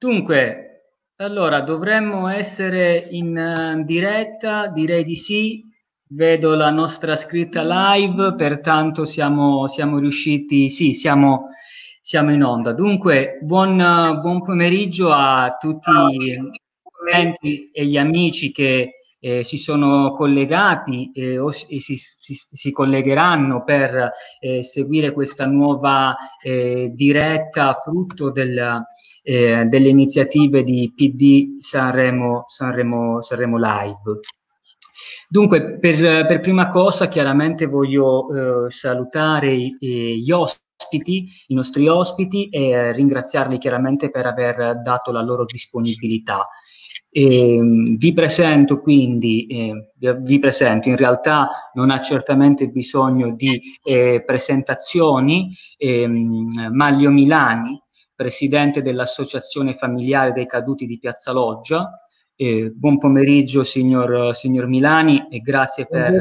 Dunque, allora dovremmo essere in diretta, direi di sì. Vedo la nostra scritta live, pertanto siamo riusciti, sì, siamo in onda. Dunque, buon pomeriggio a tutti gli studenti e gli amici che si sono collegati e si collegheranno per seguire questa nuova diretta frutto delle iniziative di PD Sanremo Live. Dunque, per prima cosa, chiaramente voglio salutare gli ospiti, i nostri ospiti, e ringraziarli chiaramente per aver dato la loro disponibilità. Vi presento quindi, in realtà non ha certamente bisogno di presentazioni, Maglio Milani, presidente dell'Associazione Familiare dei Caduti di Piazza Loggia. Buon pomeriggio signor Milani e grazie per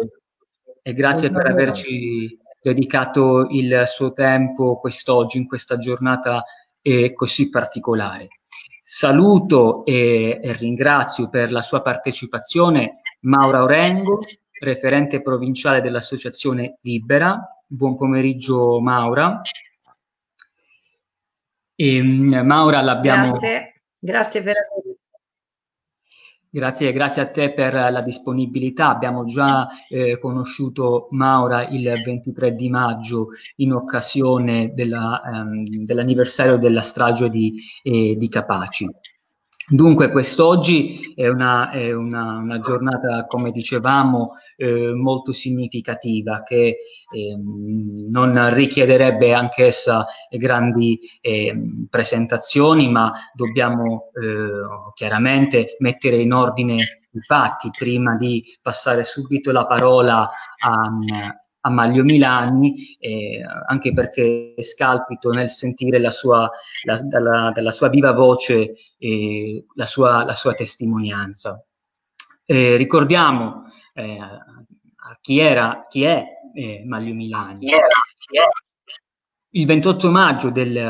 averci dedicato il suo tempo quest'oggi in questa giornata così particolare. Saluto e ringrazio per la sua partecipazione Maura Orengo, referente provinciale dell'Associazione Libera. Buon pomeriggio Maura. Maura l'abbiamo... Grazie per avermi. Grazie a te per la disponibilità. Abbiamo già conosciuto Maura il 23 di maggio in occasione dell'anniversario della strage di Capaci. Dunque, quest'oggi è una giornata, come dicevamo, molto significativa, che non richiederebbe anch'essa grandi presentazioni, ma dobbiamo chiaramente mettere in ordine i fatti prima di passare subito la parola a Maglio Milani, anche perché scalpito nel sentire dalla sua viva voce la sua testimonianza. Ricordiamo chi è Maglio Milani. Il 28 maggio del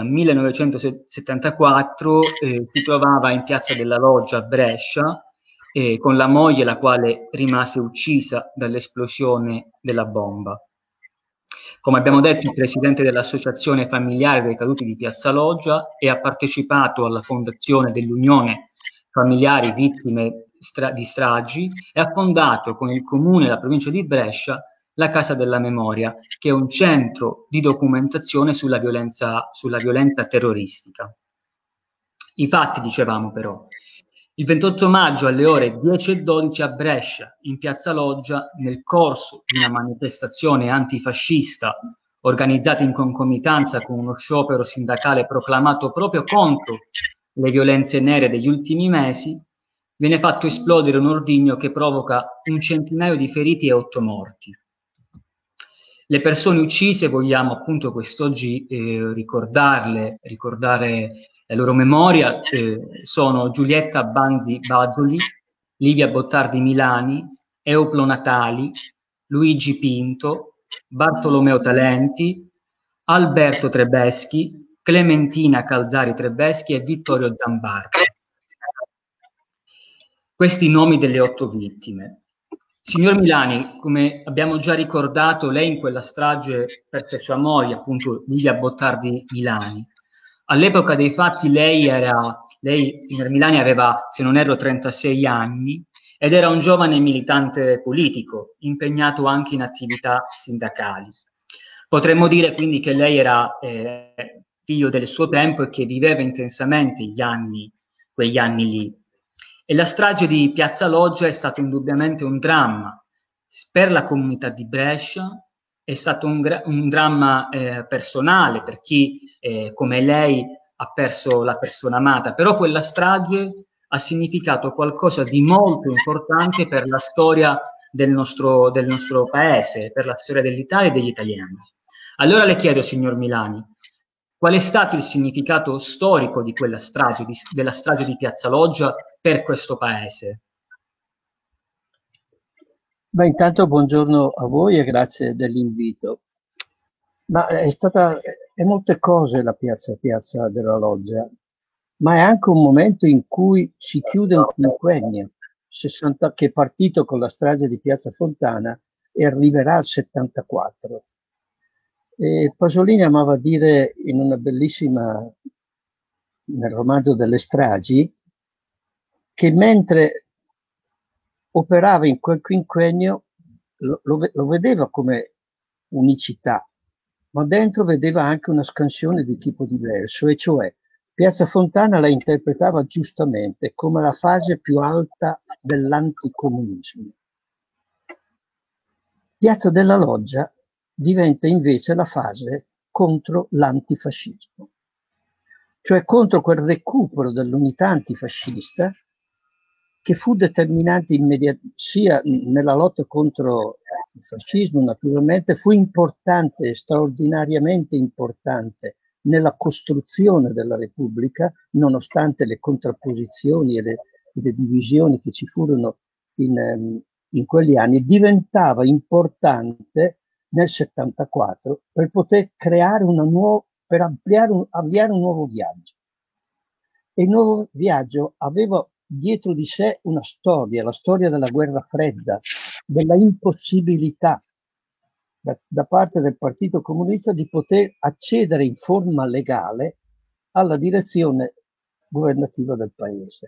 1974 si trovava in Piazza della Loggia a Brescia con la moglie, la quale rimase uccisa dall'esplosione della bomba. Come abbiamo detto, il presidente dell'Associazione Familiare dei Caduti di Piazza Loggia e ha partecipato alla fondazione dell'Unione Familiari Vittime di Stragi e ha fondato con il Comune e la provincia di Brescia la Casa della Memoria, che è un centro di documentazione sulla violenza terroristica. I fatti, dicevamo però. Il 28 maggio alle ore 10:12 a Brescia, in Piazza Loggia, nel corso di una manifestazione antifascista organizzata in concomitanza con uno sciopero sindacale proclamato proprio contro le violenze nere degli ultimi mesi, viene fatto esplodere un ordigno che provoca un centinaio di feriti e 8 morti. Le persone uccise, vogliamo appunto quest'oggi ricordare la loro memoria, sono Giulietta Banzi Bazzoli, Livia Bottardi Milani, Euplo Natali, Luigi Pinto, Bartolomeo Talenti, Alberto Trebeschi, Clementina Calzari Trebeschi e Vittorio Zambardi. Questi i nomi delle 8 vittime. Signor Milani, come abbiamo già ricordato, lei in quella strage perse sua moglie, appunto Livia Bottardi Milani. All'epoca dei fatti lei, signor Milani, aveva, se non erro, 36 anni ed era un giovane militante politico, impegnato anche in attività sindacali. Potremmo dire quindi che lei era figlio del suo tempo e che viveva intensamente quegli anni lì. E la strage di Piazza Loggia è stato indubbiamente un dramma per la comunità di Brescia, è stato un dramma personale per chi come lei ha perso la persona amata, però quella strage ha significato qualcosa di molto importante per la storia del nostro paese, per la storia dell'Italia e degli italiani. Allora le chiedo, signor Milani, qual è stato il significato storico di quella strage, della strage di Piazza Loggia per questo paese? Beh, intanto buongiorno a voi e grazie dell'invito. Ma è molte cose la piazza della Loggia. ma è anche un momento in cui si chiude un quinquennio, che è partito con la strage di Piazza Fontana e arriverà al 74. E Pasolini amava dire in una bellissima, nel romanzo delle stragi, che mentre operava in quel quinquennio lo vedeva come unicità, ma dentro vedeva anche una scansione di tipo diverso, e cioè Piazza Fontana la interpretava giustamente come la fase più alta dell'anticomunismo. Piazza della Loggia diventa invece la fase contro l'antifascismo, cioè contro quel recupero dell'unità antifascista che fu determinante sia nella lotta contro il fascismo, naturalmente, fu importante, straordinariamente importante nella costruzione della Repubblica, nonostante le contrapposizioni e le divisioni che ci furono in quegli anni, diventava importante nel 74 per poter creare per avviare un nuovo viaggio. E il nuovo viaggio aveva dietro di sé una storia, la storia della guerra fredda, della impossibilità da parte del Partito Comunista di poter accedere in forma legale alla direzione governativa del paese.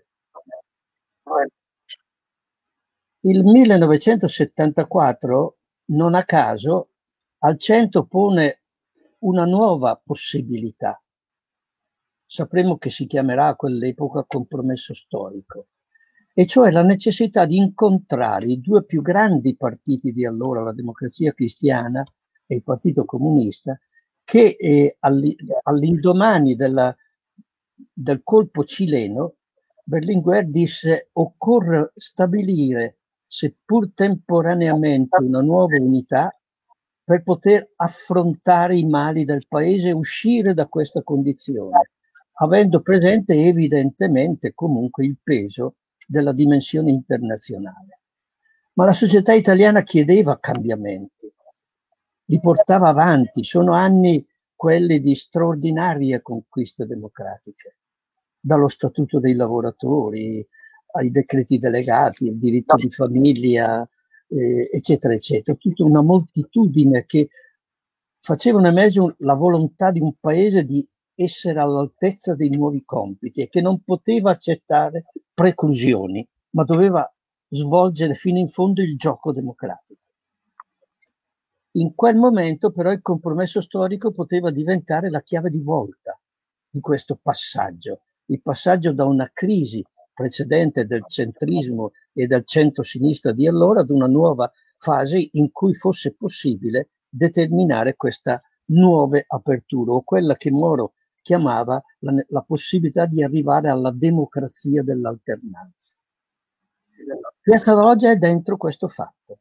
Il 1974, non a caso, al centro pone una nuova possibilità. Sapremo che si chiamerà a quell'epoca compromesso storico, e cioè la necessità di incontrare i due più grandi partiti di allora, la Democrazia Cristiana e il Partito Comunista, che all'indomani del colpo cileno Berlinguer disse: occorre stabilire, seppur temporaneamente, una nuova unità per poter affrontare i mali del paese e uscire da questa condizione, avendo presente evidentemente comunque il peso della dimensione internazionale. Ma la società italiana chiedeva cambiamenti, li portava avanti, sono anni quelli di straordinarie conquiste democratiche, dallo Statuto dei lavoratori ai decreti delegati, il diritto di famiglia, eccetera, eccetera, tutta una moltitudine che facevano emergere la volontà di un paese di essere all'altezza dei nuovi compiti e che non poteva accettare preclusioni, ma doveva svolgere fino in fondo il gioco democratico. In quel momento però il compromesso storico poteva diventare la chiave di volta di questo passaggio, il passaggio da una crisi precedente del centrismo e del centro-sinistra di allora ad una nuova fase in cui fosse possibile determinare questa nuova apertura, o quella che Moro chiamava la possibilità di arrivare alla democrazia dell'alternanza. Piazza della Loggia è dentro questo fatto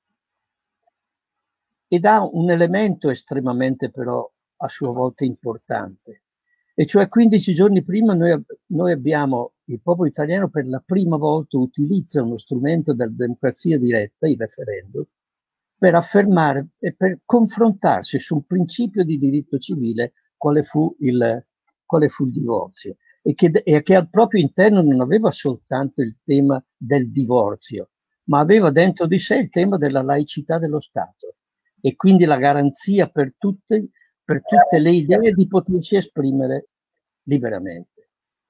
ed ha un elemento estremamente però a sua volta importante, e cioè 15 giorni prima noi abbiamo, il popolo italiano per la prima volta utilizza uno strumento della democrazia diretta, il referendum, per affermare e per confrontarsi sul principio di diritto civile quale fu il divorzio, e che al proprio interno non aveva soltanto il tema del divorzio, ma aveva dentro di sé il tema della laicità dello Stato e quindi la garanzia per tutte le idee di potersi esprimere liberamente.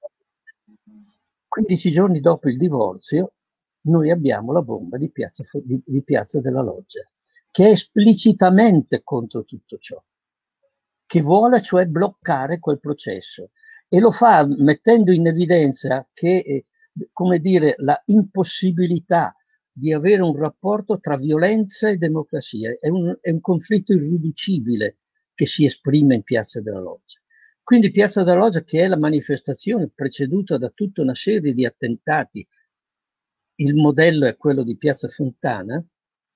15 giorni dopo il divorzio noi abbiamo la bomba di Piazza della Loggia, che è esplicitamente contro tutto ciò, che vuole cioè bloccare quel processo, e lo fa mettendo in evidenza che, come dire, la impossibilità di avere un rapporto tra violenza e democrazia. È un conflitto irriducibile che si esprime in Piazza della Loggia. Quindi Piazza della Loggia, che è la manifestazione preceduta da tutta una serie di attentati, il modello è quello di Piazza Fontana,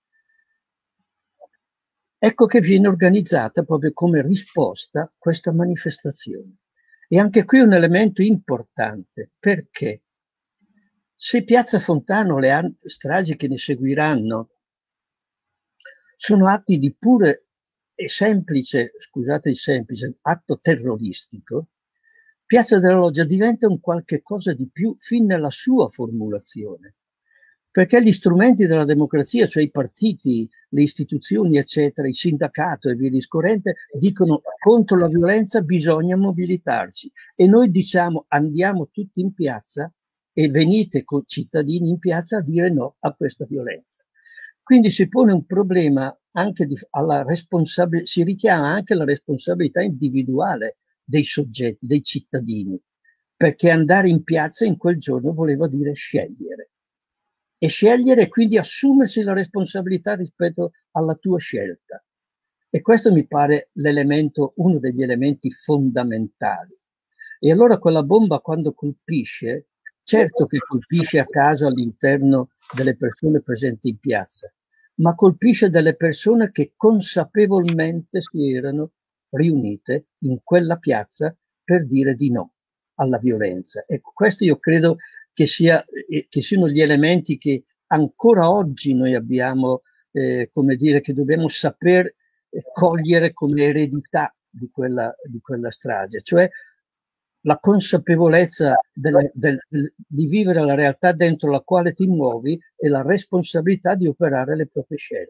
ecco che viene organizzata proprio come risposta a questa manifestazione. E anche qui un elemento importante, perché se Piazza Fontana o le stragi che ne seguiranno sono atti di pure e semplice, scusate il semplice, atto terroristico, Piazza della Loggia diventa un qualche cosa di più fin nella sua formulazione, perché gli strumenti della democrazia, cioè i partiti, le istituzioni, eccetera, il sindacato e via discorrente, dicono contro la violenza bisogna mobilitarci, e noi diciamo andiamo tutti in piazza e venite con cittadini in piazza a dire no a questa violenza. Quindi si pone un problema anche alla responsabilità, si richiama anche la responsabilità individuale dei soggetti, dei cittadini, perché andare in piazza in quel giorno voleva dire scegliere. E scegliere e quindi assumersi la responsabilità rispetto alla tua scelta. E questo mi pare l'elemento, uno degli elementi fondamentali. E allora quella bomba, quando colpisce, certo che colpisce a caso all'interno delle persone presenti in piazza, ma colpisce delle persone che consapevolmente si erano riunite in quella piazza per dire di no alla violenza. Ecco, questo io credo che siano gli elementi che ancora oggi noi abbiamo, come dire, che dobbiamo saper cogliere come eredità di quella strage, cioè la consapevolezza di vivere la realtà dentro la quale ti muovi e la responsabilità di operare le proprie scelte.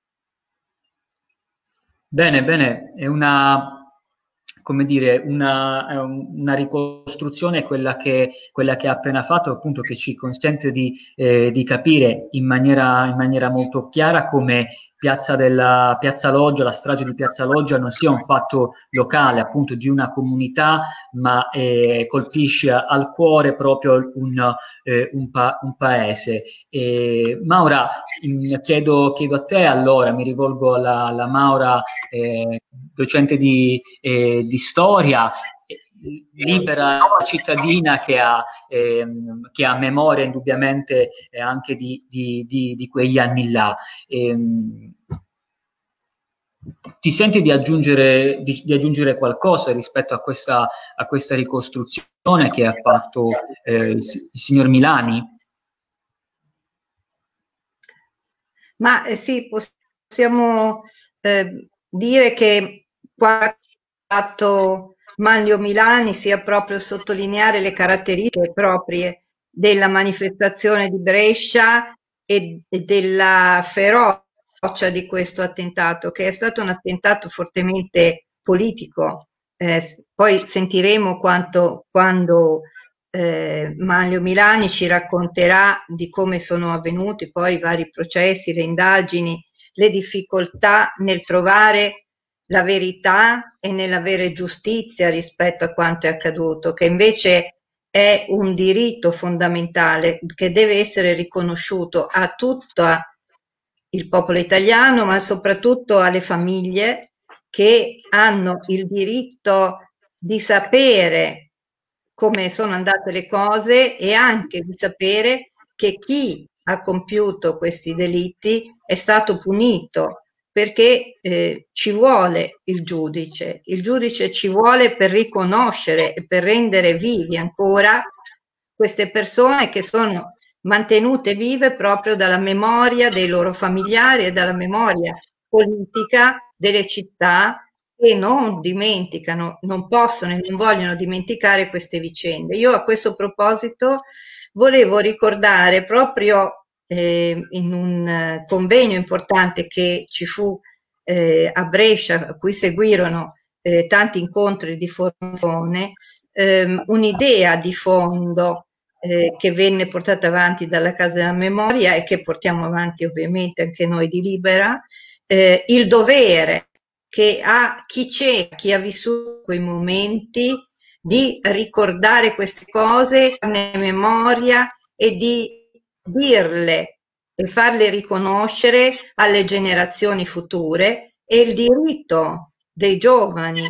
Bene, bene, è una, come dire, una ricostruzione quella che ha appena fatto, appunto, che ci consente di capire in maniera molto chiara come Piazza Loggia, la strage di Piazza Loggia non sia un fatto locale, appunto, di una comunità, ma colpisce al cuore proprio un paese. Maura, chiedo a te, allora, mi rivolgo alla Maura, docente di storia, libera cittadina che ha memoria indubbiamente anche di quegli anni là. Ti senti di aggiungere qualcosa rispetto a questa ricostruzione che ha fatto il signor Milani? Ma sì, possiamo dire che quanto ha fatto Manlio Milani sia proprio sottolineare le caratteristiche proprie della manifestazione di Brescia e della ferocia di questo attentato, che è stato un attentato fortemente politico. Poi sentiremo quando Manlio Milani ci racconterà di come sono avvenuti poi i vari processi, le indagini, le difficoltà nel trovare la verità e nell'avere giustizia rispetto a quanto è accaduto, che invece è un diritto fondamentale che deve essere riconosciuto a tutto il popolo italiano, ma soprattutto alle famiglie che hanno il diritto di sapere come sono andate le cose e anche di sapere che chi ha compiuto questi delitti è stato punito, perché ci vuole il giudice ci vuole per riconoscere e per rendere vivi ancora queste persone che sono mantenute vive proprio dalla memoria dei loro familiari e dalla memoria politica delle città che non dimenticano, non possono e non vogliono dimenticare queste vicende. Io a questo proposito volevo ricordare proprio in un convegno importante che ci fu a Brescia, a cui seguirono tanti incontri di formazione, un'idea di fondo che venne portata avanti dalla Casa della Memoria e che portiamo avanti ovviamente anche noi di Libera, il dovere che ha chi c'è, chi ha vissuto quei momenti, di ricordare queste cose nella memoria e di dirle e farle riconoscere alle generazioni future, e il diritto dei giovani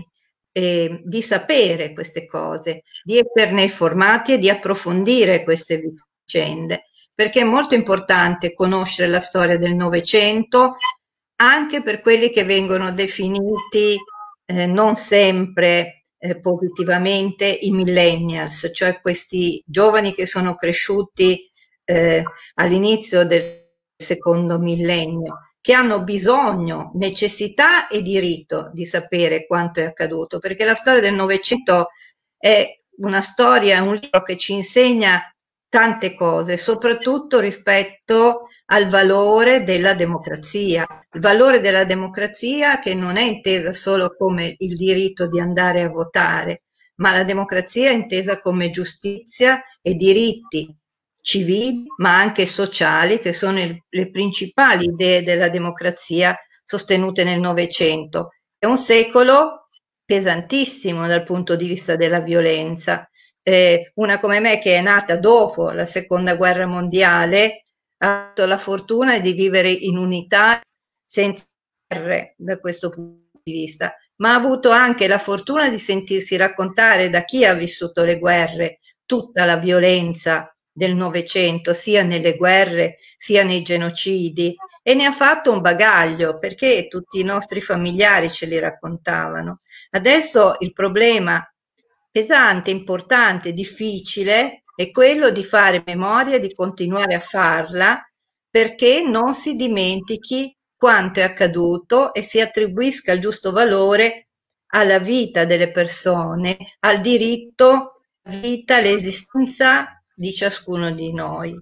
di sapere queste cose, di esserne informati e di approfondire queste vicende, perché è molto importante conoscere la storia del Novecento anche per quelli che vengono definiti non sempre positivamente i millennials, cioè questi giovani che sono cresciuti all'inizio del secondo millennio, che hanno bisogno, necessità e diritto di sapere quanto è accaduto, perché la storia del Novecento è una storia, un libro che ci insegna tante cose, soprattutto rispetto al valore della democrazia. Il valore della democrazia che non è intesa solo come il diritto di andare a votare, ma la democrazia è intesa come giustizia e diritti civili, ma anche sociali, che sono le principali idee della democrazia sostenute nel Novecento. È un secolo pesantissimo dal punto di vista della violenza. Una come me, che è nata dopo la seconda guerra mondiale, ha avuto la fortuna di vivere in unità senza guerre da questo punto di vista, ma ha avuto anche la fortuna di sentirsi raccontare da chi ha vissuto le guerre tutta la violenza del Novecento, sia nelle guerre sia nei genocidi, e ne ha fatto un bagaglio, perché tutti i nostri familiari ce li raccontavano. Adesso il problema pesante, importante, difficile è quello di fare memoria, di continuare a farla, perché non si dimentichi quanto è accaduto e si attribuisca il giusto valore alla vita delle persone, al diritto alla vita, all'esistenza di ciascuno di noi.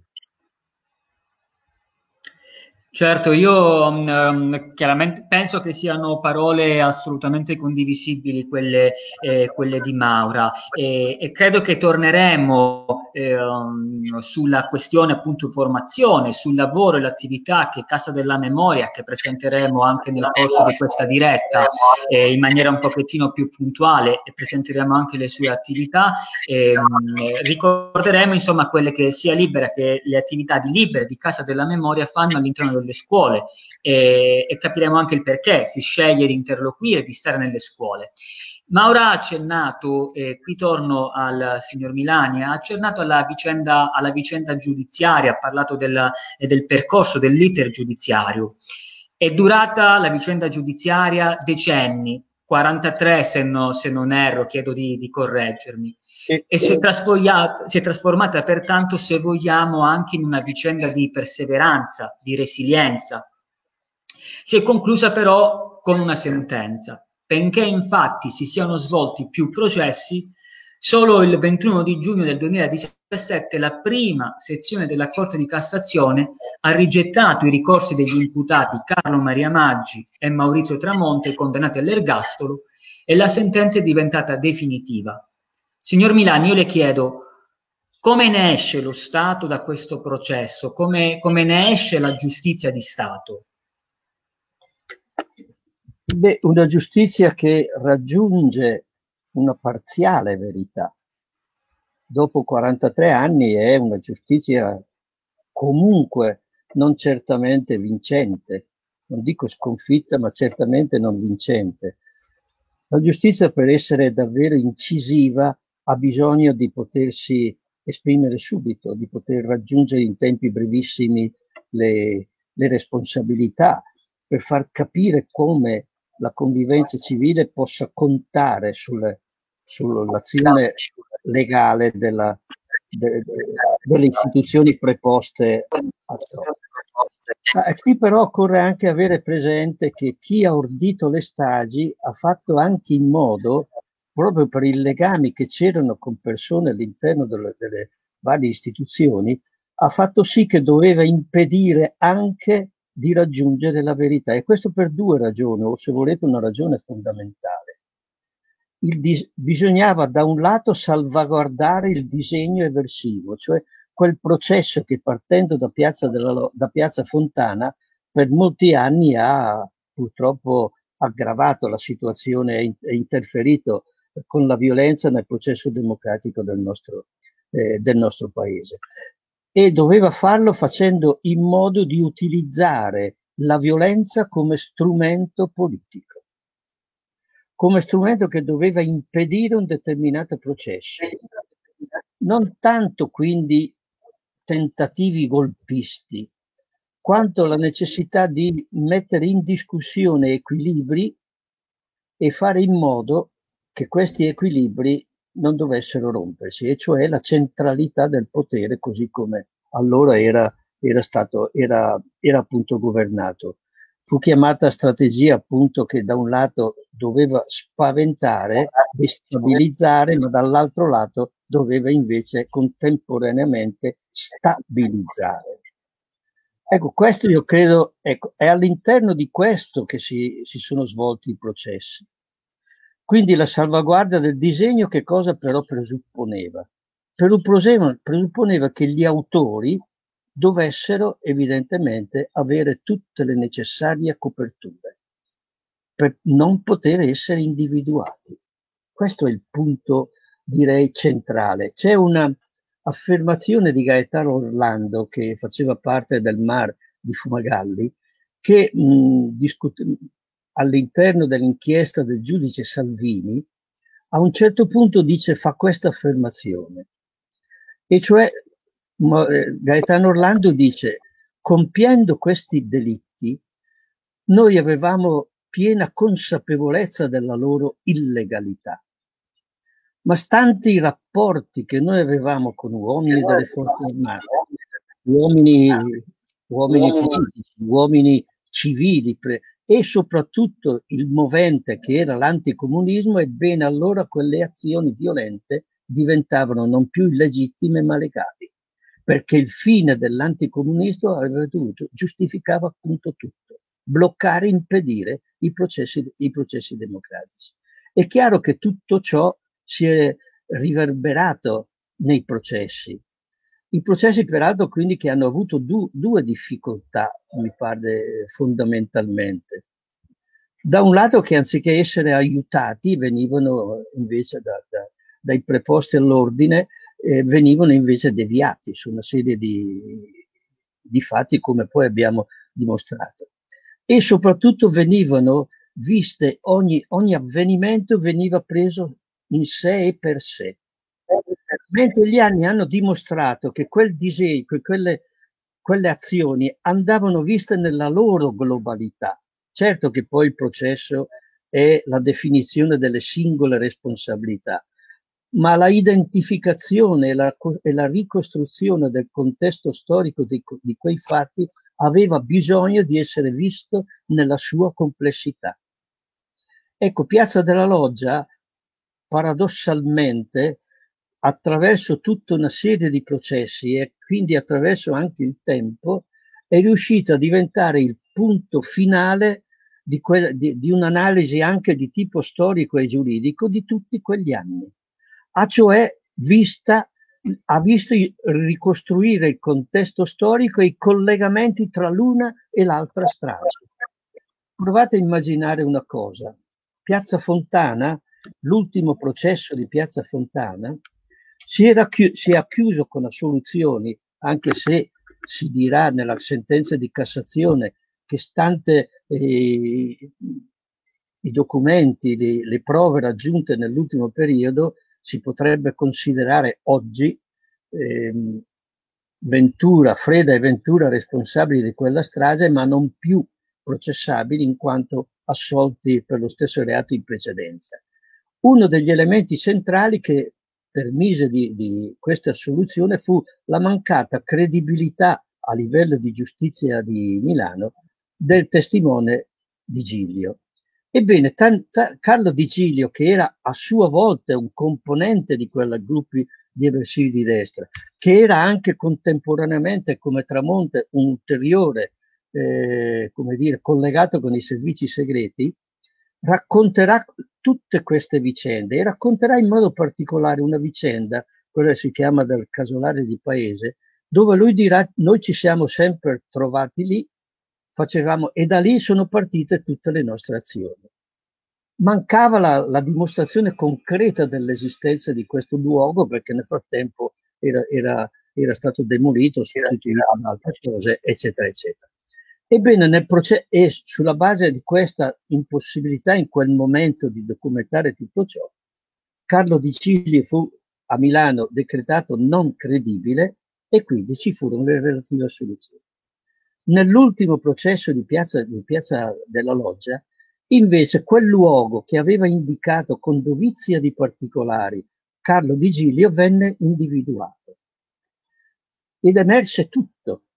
Certo, io chiaramente penso che siano parole assolutamente condivisibili quelle di Maura, e credo che torneremo sulla questione appunto formazione, sul lavoro e l'attività che Casa della Memoria, che presenteremo anche nel corso di questa diretta in maniera un pochettino più puntuale, e presenteremo anche le sue attività. Ricorderemo insomma quelle che sia Libera che le attività di Libera di Casa della Memoria fanno all'interno delle scuole, e capiremo anche il perché si sceglie di interloquire, di stare nelle scuole. Maura ha accennato, qui torno al signor Milani, ha accennato alla vicenda giudiziaria, ha parlato del percorso, dell'iter giudiziario. È durata la vicenda giudiziaria decenni, 43 se non erro, chiedo di correggermi. E si è trasformata pertanto, se vogliamo, anche in una vicenda di perseveranza, di resilienza. Si è conclusa però con una sentenza. Benché infatti si siano svolti più processi, solo il 21 di giugno del 2017 la prima sezione della Corte di Cassazione ha rigettato i ricorsi degli imputati Carlo Maria Maggi e Maurizio Tramonte, condannati all'ergastolo, e la sentenza è diventata definitiva. Signor Milani, io le chiedo, come ne esce lo Stato da questo processo? Come ne esce la giustizia di Stato? Beh, una giustizia che raggiunge una parziale verità. Dopo 43 anni è una giustizia comunque non certamente vincente, non dico sconfitta, ma certamente non vincente. La giustizia, per essere davvero incisiva, ha bisogno di potersi esprimere subito, di poter raggiungere in tempi brevissimi le responsabilità, per far capire come la convivenza civile possa contare sull'azione legale delle istituzioni preposte a ciò. Qui però occorre anche avere presente che chi ha ordito le stragi ha fatto anche in modo, proprio per i legami che c'erano con persone all'interno delle varie istituzioni, ha fatto sì che doveva impedire anche di raggiungere la verità, e questo per due ragioni, o se volete una ragione fondamentale. Bisognava da un lato salvaguardare il disegno eversivo, cioè quel processo che, partendo da Piazza Fontana, per molti anni ha purtroppo aggravato la situazione e interferito con la violenza nel processo democratico del nostro paese. E doveva farlo facendo in modo di utilizzare la violenza come strumento politico, come strumento che doveva impedire un determinato processo. Non tanto quindi tentativi golpisti, quanto la necessità di mettere in discussione equilibri e fare in modo che questi equilibri non dovessero rompersi, e cioè la centralità del potere così come allora era appunto governato. fu chiamata strategia appunto che da un lato doveva spaventare, destabilizzare, ma dall'altro lato doveva invece contemporaneamente stabilizzare. Ecco, questo io credo, ecco, è all'interno di questo che si sono svolti i processi. Quindi la salvaguardia del disegno che cosa però presupponeva? Presupponeva che gli autori dovessero evidentemente avere tutte le necessarie coperture per non poter essere individuati. Questo è il punto, direi, centrale. C'è una affermazione di Gaetano Orlando, che faceva parte del MAR di Fumagalli, che all'interno dell'inchiesta del giudice Salvini, a un certo punto fa questa affermazione, e cioè Gaetano Orlando dice: compiendo questi delitti noi avevamo piena consapevolezza della loro illegalità, ma stanti i rapporti che noi avevamo con uomini delle forze armate, uomini politici, uomini civili e soprattutto il movente che era l'anticomunismo, ebbene allora quelle azioni violente diventavano non più illegittime ma legali, perché il fine dell'anticomunismo giustificava appunto tutto: bloccare, impedire i processi democratici. È chiaro che tutto ciò si è riverberato nei processi. I processi peraltro quindi che hanno avuto due difficoltà, mi pare, fondamentalmente. Da un lato che anziché essere aiutati venivano invece dai preposti all'ordine, venivano invece deviati su una serie di fatti, come poi abbiamo dimostrato. E soprattutto venivano viste, ogni avvenimento veniva preso in sé e per sé. Mentre gli anni hanno dimostrato che quel disegno, quelle azioni andavano viste nella loro globalità. Certo che poi il processo è la definizione delle singole responsabilità, ma la identificazione e la ricostruzione del contesto storico di quei fatti aveva bisogno di essere visto nella sua complessità. Ecco, Piazza della Loggia, paradossalmente, attraverso tutta una serie di processi e quindi attraverso anche il tempo, è riuscita a diventare il punto finale di un'analisi anche di tipo storico e giuridico di tutti quegli anni. Ha cioè ha visto ricostruire il contesto storico e i collegamenti tra l'una e l'altra strage. Provate a immaginare una cosa: Piazza Fontana, l'ultimo processo di Piazza Fontana, si è chiuso con assoluzioni, anche se si dirà nella sentenza di Cassazione che, stante i documenti, le prove raggiunte nell'ultimo periodo, si potrebbe considerare oggi Freda e Ventura responsabili di quella strage, ma non più processabili in quanto assolti per lo stesso reato in precedenza. Uno degli elementi centrali che permise di questa assoluzione fu la mancata credibilità a livello di giustizia di Milano del testimone Di Giglio. Ebbene, Carlo Di Giglio, che era a sua volta un componente di quei gruppi di eversivi di destra, che era anche contemporaneamente come Tramonte un ulteriore collegato con i servizi segreti, racconterà tutte queste vicende e racconterà in modo particolare una vicenda, quella che si chiama del casolare di paese, dove lui dirà: noi ci siamo sempre trovati lì, e da lì sono partite tutte le nostre azioni. Mancava la dimostrazione concreta dell'esistenza di questo luogo, perché nel frattempo era stato demolito, sostituito da altre cose, eccetera, eccetera. Ebbene, e sulla base di questa impossibilità in quel momento di documentare tutto ciò, Carlo Di Giglio fu a Milano decretato non credibile e quindi ci furono le relative assoluzioni. Nell'ultimo processo di Piazza della Loggia, invece, quel luogo che aveva indicato con dovizia di particolari Carlo Di Giglio venne individuato ed emerse tutto.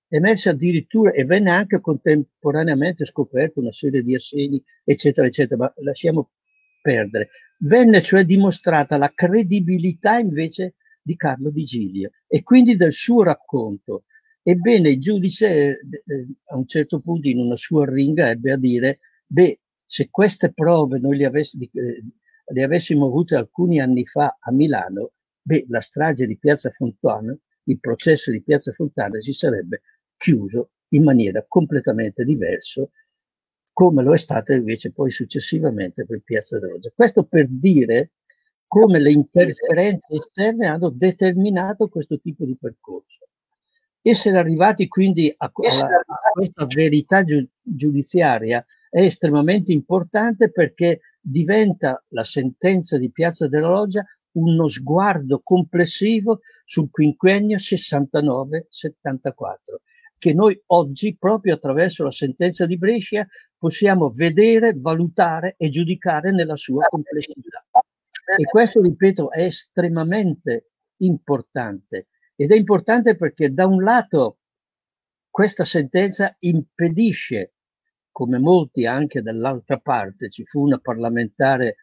emerse addirittura, e venne anche contemporaneamente scoperto una serie di assegni, eccetera, eccetera, ma lasciamo perdere. Venne cioè dimostrata la credibilità invece di Carlo Di Giglio e quindi del suo racconto. Ebbene, il giudice a un certo punto in una sua arringa ebbe a dire: beh, se queste prove noi le avessimo avute alcuni anni fa a Milano, beh, la strage di Piazza Fontana, il processo di Piazza Fontana si sarebbe chiuso in maniera completamente diversa, come lo è stato invece poi successivamente per Piazza della Loggia. Questo per dire come le interferenze esterne hanno determinato questo tipo di percorso. Essere arrivati quindi a questa verità giudiziaria è estremamente importante, perché diventa la sentenza di Piazza della Loggia uno sguardo complessivo sul quinquennio 69-74, che noi oggi, proprio attraverso la sentenza di Brescia, possiamo vedere, valutare e giudicare nella sua complessità. E questo, ripeto, è estremamente importante. Ed è importante perché da un lato questa sentenza impedisce, come molti anche dall'altra parte, ci fu una parlamentare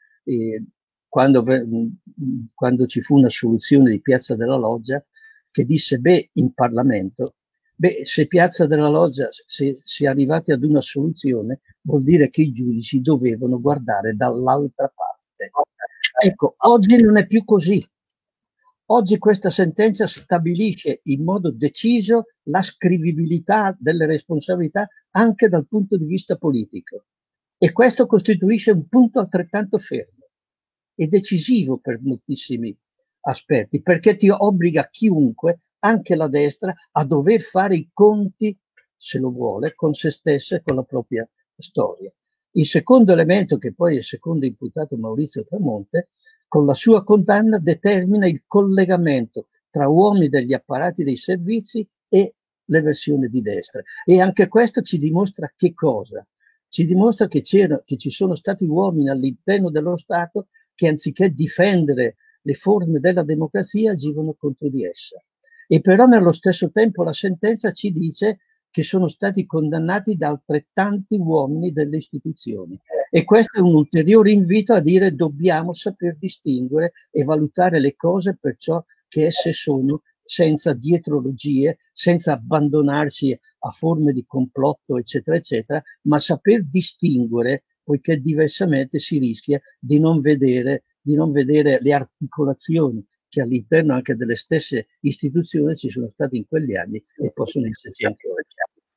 quando ci fu una soluzione di Piazza della Loggia, che disse: beh, in Parlamento, beh, se Piazza della Loggia si è arrivati ad una soluzione, vuol dire che i giudici dovevano guardare dall'altra parte. Ecco, oggi non è più così. Oggi questa sentenza stabilisce in modo deciso la scrivibilità delle responsabilità anche dal punto di vista politico, e questo costituisce un punto altrettanto fermo e decisivo per moltissimi aspetti, perché ti obbliga chiunque, anche la destra, a dover fare i conti, se lo vuole, con se stessa e con la propria storia. Il secondo elemento, che poi è il secondo imputato Maurizio Tramonte, con la sua condanna determina il collegamento tra uomini degli apparati dei servizi e le versioni di destra. E anche questo ci dimostra che cosa? Ci dimostra che ci sono stati uomini all'interno dello Stato che, anziché difendere le forme della democrazia, agivano contro di essa. E però nello stesso tempo la sentenza ci dice che sono stati condannati da altrettanti uomini delle istituzioni. E questo è un ulteriore invito a dire: dobbiamo saper distinguere e valutare le cose per ciò che esse sono, senza dietrologie, senza abbandonarsi a forme di complotto, eccetera, eccetera, ma saper distinguere, poiché diversamente si rischia di non vedere le articolazioni che all'interno anche delle stesse istituzioni ci sono state in quegli anni e possono esserci anche oggi.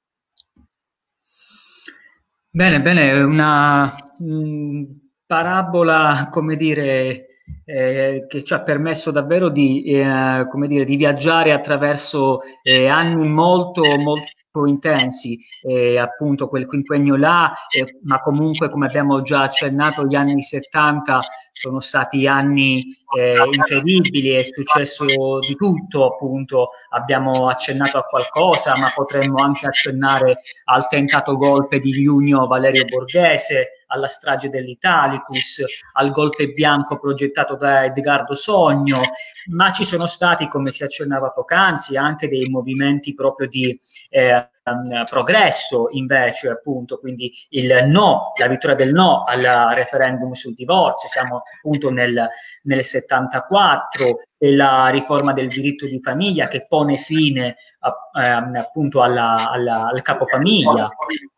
Bene, bene, una parabola, come dire, che ci ha permesso davvero di, come dire, di viaggiare attraverso anni molto, molto intensi, appunto quel quinquennio là, ma comunque, come abbiamo già accennato, gli anni 70 sono stati anni incredibili, è successo di tutto, appunto, abbiamo accennato a qualcosa, ma potremmo anche accennare al tentato golpe di Junio Valerio Borghese, alla strage dell'Italicus, al golpe bianco progettato da Edgardo Sogno, ma ci sono stati, come si accennava poc'anzi, anche dei movimenti proprio di progresso invece, appunto, quindi il no, la vittoria del no al referendum sul divorzio, siamo appunto nel 74, e la riforma del diritto di famiglia che pone fine appunto al capofamiglia.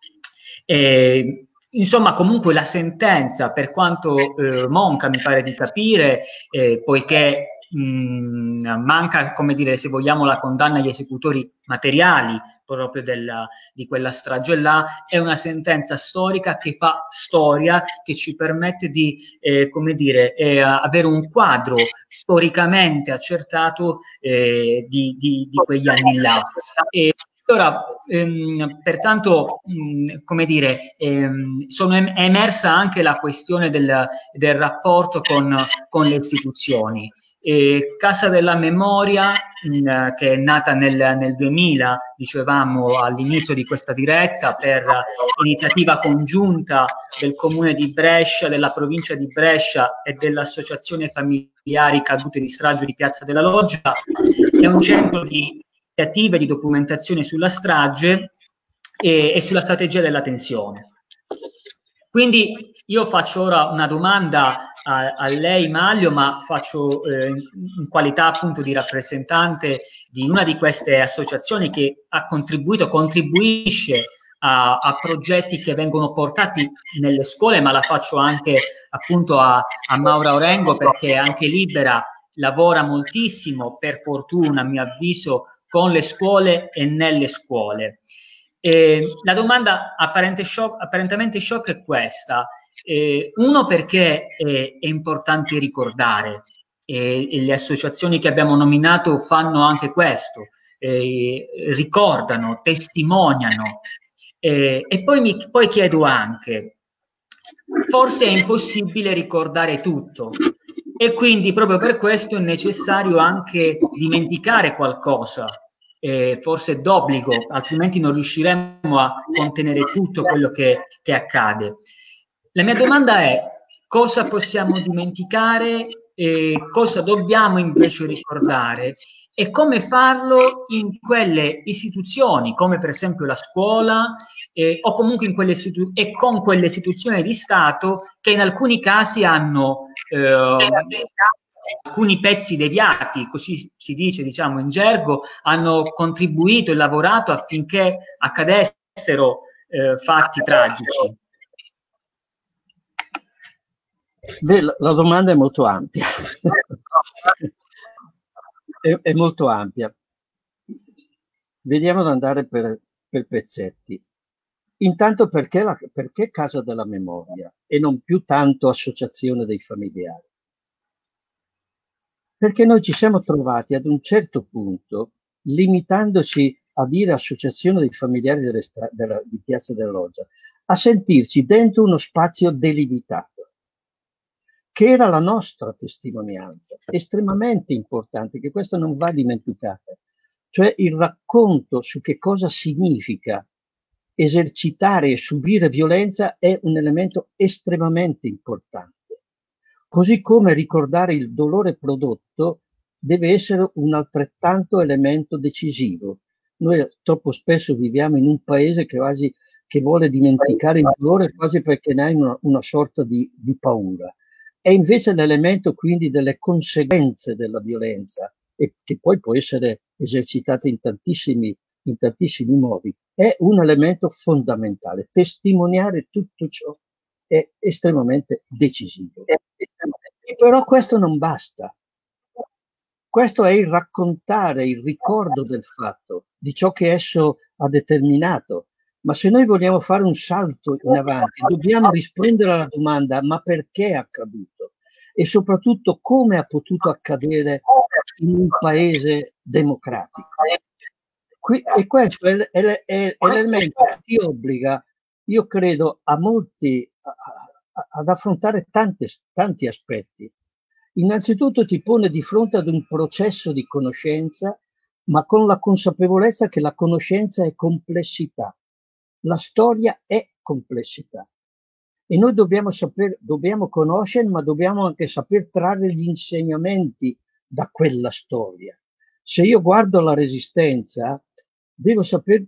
Insomma, comunque la sentenza, per quanto monca, mi pare di capire, poiché manca, come dire, se vogliamo, la condanna agli esecutori materiali proprio di quella strage là, è una sentenza storica che fa storia, che ci permette di, come dire, avere un quadro storicamente accertato di quegli anni là. Allora, pertanto, come dire, è emersa anche la questione del rapporto con le istituzioni. Casa della Memoria, che è nata nel 2000, dicevamo all'inizio di questa diretta, per iniziativa congiunta del Comune di Brescia, della provincia di Brescia e dell'Associazione Familiari Cadute di Strage di Piazza della Loggia, è un centro di iniziative di documentazione sulla strage e sulla strategia della tensione. Quindi io faccio ora una domanda a lei, Manlio, ma faccio in qualità appunto di rappresentante di una di queste associazioni che ha contribuisce a progetti che vengono portati nelle scuole, ma la faccio anche appunto a Maura Orengo, perché anche Libera lavora moltissimo, per fortuna a mio avviso, con le scuole e nelle scuole. La domanda apparentemente shock è questa. Uno, perché è importante ricordare, e le associazioni che abbiamo nominato fanno anche questo, ricordano, testimoniano. E poi chiedo anche, forse è impossibile ricordare tutto, e quindi proprio per questo è necessario anche dimenticare qualcosa, forse d'obbligo, altrimenti non riusciremo a contenere tutto quello che accade. La mia domanda è: cosa possiamo dimenticare, cosa dobbiamo invece ricordare, e come farlo in quelle istituzioni, come per esempio la scuola, o comunque in con quelle istituzioni di Stato che in alcuni casi hanno alcuni pezzi deviati, così si dice, diciamo in gergo, hanno contribuito e lavorato affinché accadessero fatti tragici. Beh, la domanda è molto ampia. è molto ampia. Vediamo ad andare per pezzetti. Intanto perché Casa della Memoria e non più tanto Associazione dei Familiari? Perché noi ci siamo trovati ad un certo punto, limitandoci a dire Associazione dei Familiari di Piazza della Loggia, a sentirci dentro uno spazio delimitato, che era la nostra testimonianza, estremamente importante, che questo non va dimenticato, cioè il racconto su che cosa significa esercitare e subire violenza è un elemento estremamente importante. Così come ricordare il dolore prodotto deve essere un altrettanto elemento decisivo. Noi troppo spesso viviamo in un paese che vuole dimenticare il dolore quasi perché ne ha una sorta di paura. È invece l'elemento quindi delle conseguenze della violenza, e che poi può essere esercitata in tantissimi modi, è un elemento fondamentale. Testimoniare tutto ciò è estremamente decisivo. E però questo non basta. Questo è il raccontare il ricordo del fatto, di ciò che esso ha determinato. Ma se noi vogliamo fare un salto in avanti, dobbiamo rispondere alla domanda: ma perché è accaduto? E soprattutto come ha potuto accadere in un paese democratico? E questo è l'elemento che ti obbliga, io credo, a molti ad affrontare tanti aspetti. Innanzitutto ti pone di fronte ad un processo di conoscenza, ma con la consapevolezza che la conoscenza è complessità. La storia è complessità. E noi dobbiamo conoscere, ma dobbiamo anche saper trarre gli insegnamenti da quella storia. Se io guardo la Resistenza, devo saper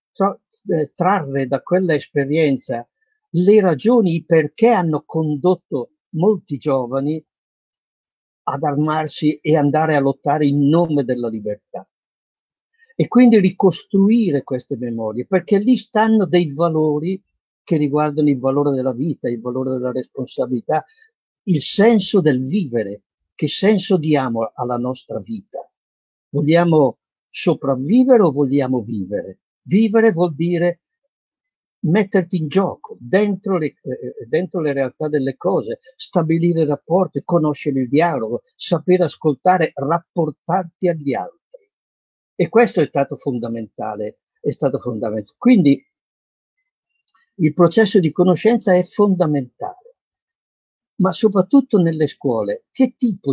trarre da quella esperienza le ragioni perché hanno condotto molti giovani ad armarsi e andare a lottare in nome della libertà. E quindi ricostruire queste memorie, perché lì stanno dei valori che riguardano il valore della vita, il valore della responsabilità, il senso del vivere. Che senso diamo alla nostra vita? Vogliamo sopravvivere o vogliamo vivere? Vivere vuol dire metterti in gioco dentro le realtà delle cose, stabilire rapporti, conoscere il dialogo, saper ascoltare, rapportarti agli altri. E questo è stato fondamentale. Quindi il processo di conoscenza è fondamentale, ma soprattutto nelle scuole. Che tipo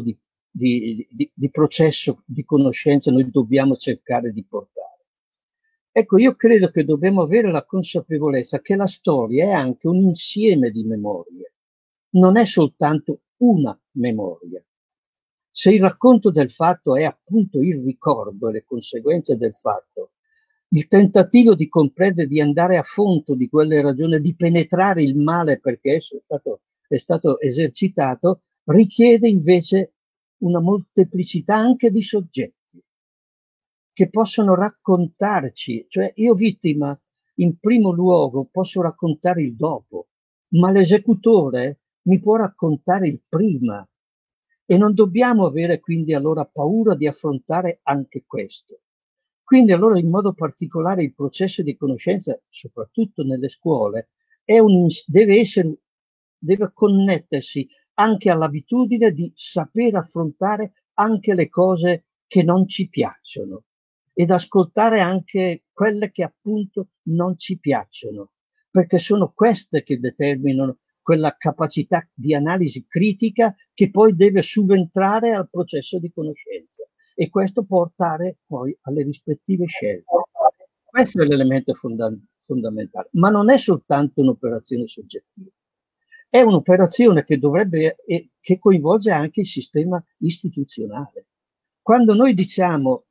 di processo di conoscenza noi dobbiamo cercare di portare? Ecco, io credo che dobbiamo avere la consapevolezza che la storia è anche un insieme di memorie, non è soltanto una memoria. Se il racconto del fatto è appunto il ricordo e le conseguenze del fatto, il tentativo di comprendere, di andare a fondo di quelle ragioni, di penetrare il male perché è stato esercitato, richiede invece una molteplicità anche di soggetti che possono raccontarci, cioè io vittima in primo luogo posso raccontare il dopo, ma l'esecutore mi può raccontare il prima e non dobbiamo avere quindi allora paura di affrontare anche questo. Quindi allora in modo particolare il processo di conoscenza, soprattutto nelle scuole, deve connettersi anche all'abitudine di saper affrontare anche le cose che non ci piacciono ed ascoltare anche quelle che appunto non ci piacciono, perché sono queste che determinano quella capacità di analisi critica che poi deve subentrare al processo di conoscenza e questo portare poi alle rispettive scelte. Questo è l'elemento fondamentale, ma non è soltanto un'operazione soggettiva, è un'operazione che che coinvolge anche il sistema istituzionale. Quando noi diciamo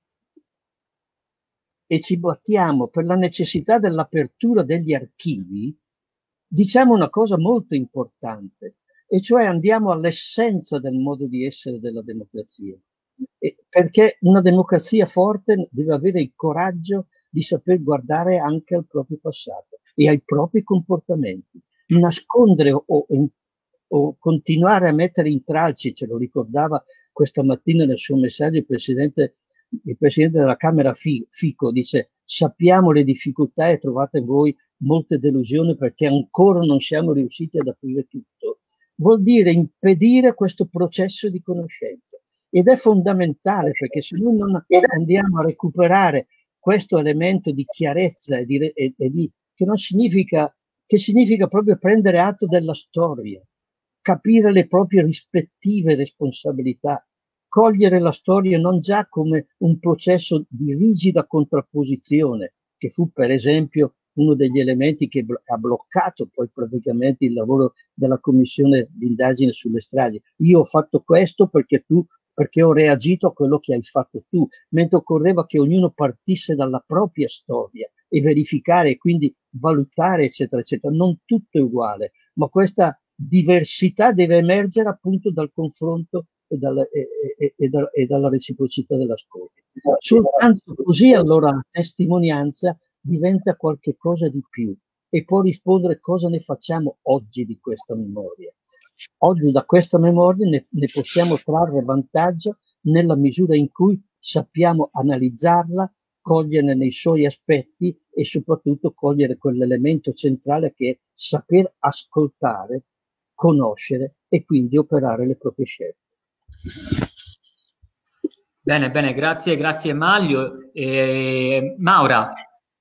e ci battiamo per la necessità dell'apertura degli archivi, diciamo una cosa molto importante, e cioè andiamo all'essenza del modo di essere della democrazia. Perché una democrazia forte deve avere il coraggio di saper guardare anche al proprio passato e ai propri comportamenti. Nascondere o continuare a mettere intralci, ce lo ricordava questa mattina nel suo messaggio il Presidente della Camera Fico, dice: sappiamo le difficoltà e trovate voi molte delusioni perché ancora non siamo riusciti ad aprire tutto. Vuol dire impedire questo processo di conoscenza ed è fondamentale, perché se noi non andiamo a recuperare questo elemento di chiarezza che non significa, che significa proprio prendere atto della storia, capire le proprie rispettive responsabilità, cogliere la storia non già come un processo di rigida contrapposizione, che fu per esempio uno degli elementi che ha bloccato poi praticamente il lavoro della commissione d'indagine sulle stragi. Io ho fatto questo perché ho reagito a quello che hai fatto tu, mentre occorreva che ognuno partisse dalla propria storia e verificare e quindi valutare, eccetera, eccetera. Non tutto è uguale, ma questa diversità deve emergere appunto dal confronto e dalla reciprocità dell'ascolto. Soltanto così allora la testimonianza diventa qualche cosa di più e può rispondere cosa ne facciamo oggi di questa memoria. Oggi da questa memoria ne possiamo trarre vantaggio nella misura in cui sappiamo analizzarla, coglierne nei suoi aspetti e soprattutto cogliere quell'elemento centrale che è saper ascoltare, conoscere e quindi operare le proprie scelte. Bene, bene, grazie Maglio. Maura.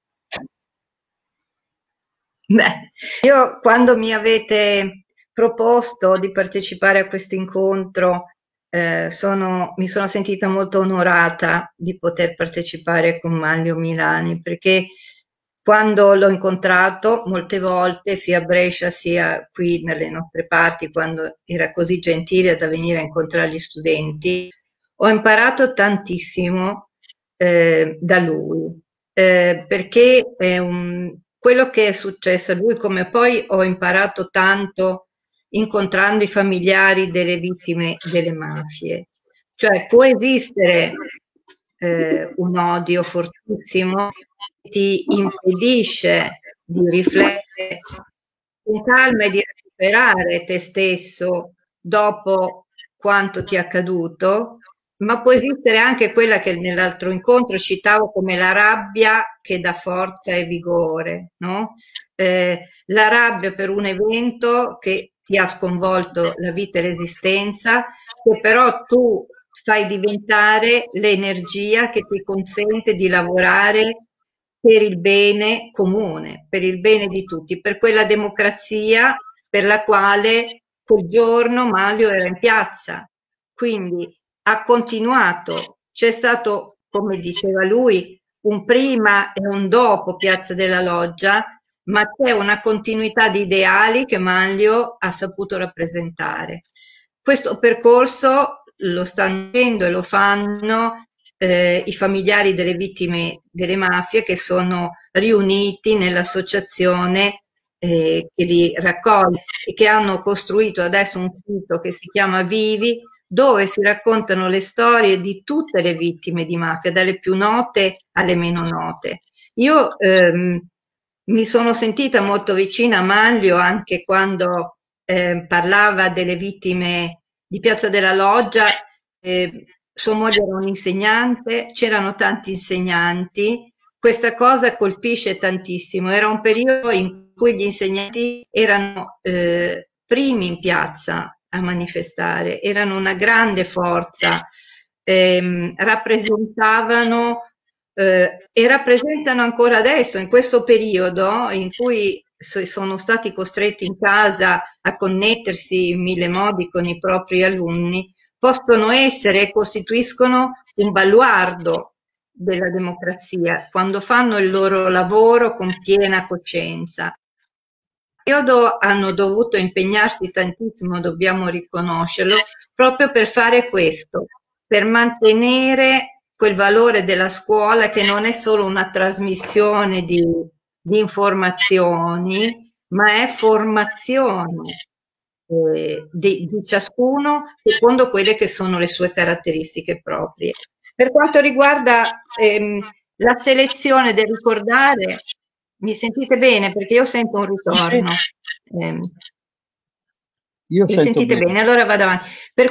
Beh, io quando mi avete proposto di partecipare a questo incontro mi sono sentita molto onorata di poter partecipare con Maglio Milani, perché quando l'ho incontrato molte volte, sia a Brescia sia qui nelle nostre parti, quando era così gentile da venire a incontrare gli studenti, ho imparato tantissimo da lui, perché quello che è successo a lui, come poi ho imparato tanto incontrando i familiari delle vittime delle mafie. Cioè può esistere un odio fortissimo che ti impedisce di riflettere con calma e di recuperare te stesso dopo quanto ti è accaduto, ma può esistere anche quella che nell'altro incontro citavo come la rabbia che dà forza e vigore, no? La rabbia per un evento che ti ha sconvolto la vita e l'esistenza, che però tu fai diventare l'energia che ti consente di lavorare per il bene comune, per il bene di tutti, per quella democrazia per la quale quel giorno Maglio era in piazza. Quindi ha continuato, c'è stato, come diceva lui, un prima e un dopo Piazza della Loggia, ma c'è una continuità di ideali che Maglio ha saputo rappresentare. Questo percorso lo stanno facendo e lo fanno i familiari delle vittime delle mafie, che sono riuniti nell'associazione che li raccoglie e che hanno costruito adesso un sito che si chiama Vivi, dove si raccontano le storie di tutte le vittime di mafia, dalle più note alle meno note. Io mi sono sentita molto vicina a Manlio anche quando parlava delle vittime di Piazza della Loggia. Sua moglie era un'insegnante, c'erano tanti insegnanti, questa cosa colpisce tantissimo. Era un periodo in cui gli insegnanti erano primi in piazza a manifestare, erano una grande forza, rappresentavano e rappresentano ancora adesso, in questo periodo in cui sono stati costretti in casa a connettersi in mille modi con i propri alunni, possono essere e costituiscono un baluardo della democrazia quando fanno il loro lavoro con piena coscienza. Periodo hanno dovuto impegnarsi tantissimo, dobbiamo riconoscerlo, proprio per fare questo, per mantenere quel valore della scuola che non è solo una trasmissione di informazioni, ma è formazione di ciascuno secondo quelle che sono le sue caratteristiche proprie. Per quanto riguarda la selezione del ricordare, mi sentite bene? Perché io sento un ritorno. Io sento sentite bene, allora vado avanti. Per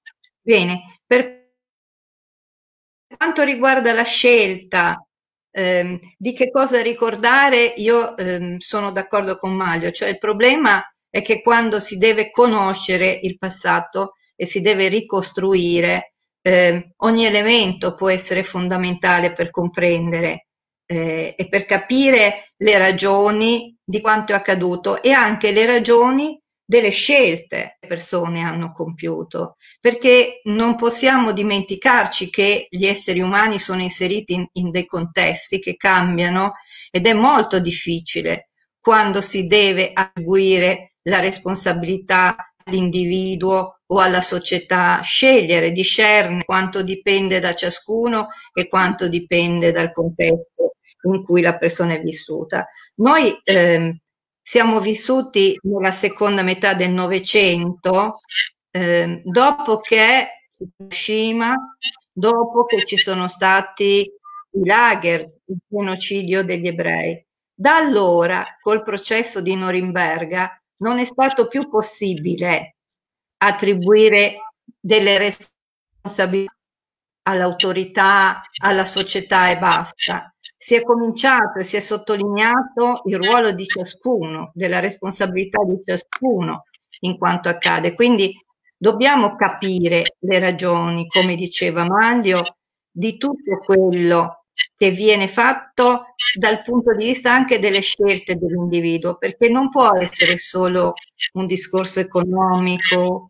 quanto riguarda la scelta di che cosa ricordare, io sono d'accordo con Maglio, cioè il problema è che quando si deve conoscere il passato e si deve ricostruire, ogni elemento può essere fondamentale per comprendere e per capire le ragioni di quanto è accaduto e anche le ragioni delle scelte che le persone hanno compiuto, perché non possiamo dimenticarci che gli esseri umani sono inseriti in dei contesti che cambiano ed è molto difficile quando si deve attribuire la responsabilità all'individuo o alla società, scegliere, discernere quanto dipende da ciascuno e quanto dipende dal contesto in cui la persona è vissuta. Noi siamo vissuti nella seconda metà del Novecento, dopo che Hiroshima, dopo che ci sono stati i lager, il genocidio degli ebrei. Da allora, col processo di Norimberga, non è stato più possibile attribuire delle responsabilità all'autorità, alla società e basta. Si è cominciato e si è sottolineato il ruolo di ciascuno, della responsabilità di ciascuno in quanto accade. Quindi dobbiamo capire le ragioni, come diceva Manlio, di tutto quello che viene fatto dal punto di vista anche delle scelte dell'individuo, perché non può essere solo un discorso economico,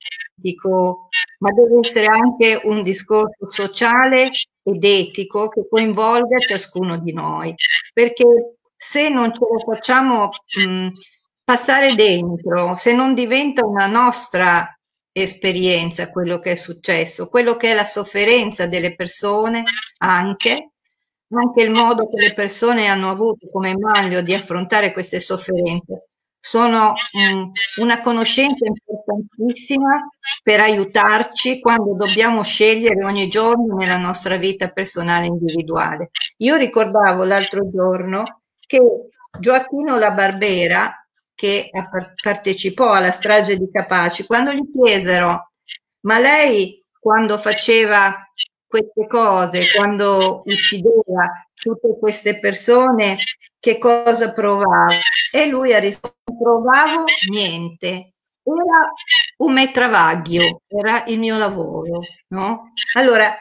ma deve essere anche un discorso sociale ed etico che coinvolga ciascuno di noi, perché se non ce la facciamo passare dentro, se non diventa una nostra esperienza quello che è successo, quello che è la sofferenza delle persone, anche il modo che le persone hanno avuto come Manlio di affrontare queste sofferenze, sono una conoscenza importantissima per aiutarci quando dobbiamo scegliere ogni giorno nella nostra vita personale e individuale. Io ricordavo l'altro giorno che Gioacchino La Barbera, che partecipò alla strage di Capaci, quando gli chiesero: ma lei quando faceva queste cose, quando uccideva tutte queste persone, che cosa provava? E lui ha risposto: non provavo niente, era un metravaglio, era il mio lavoro, no? Allora,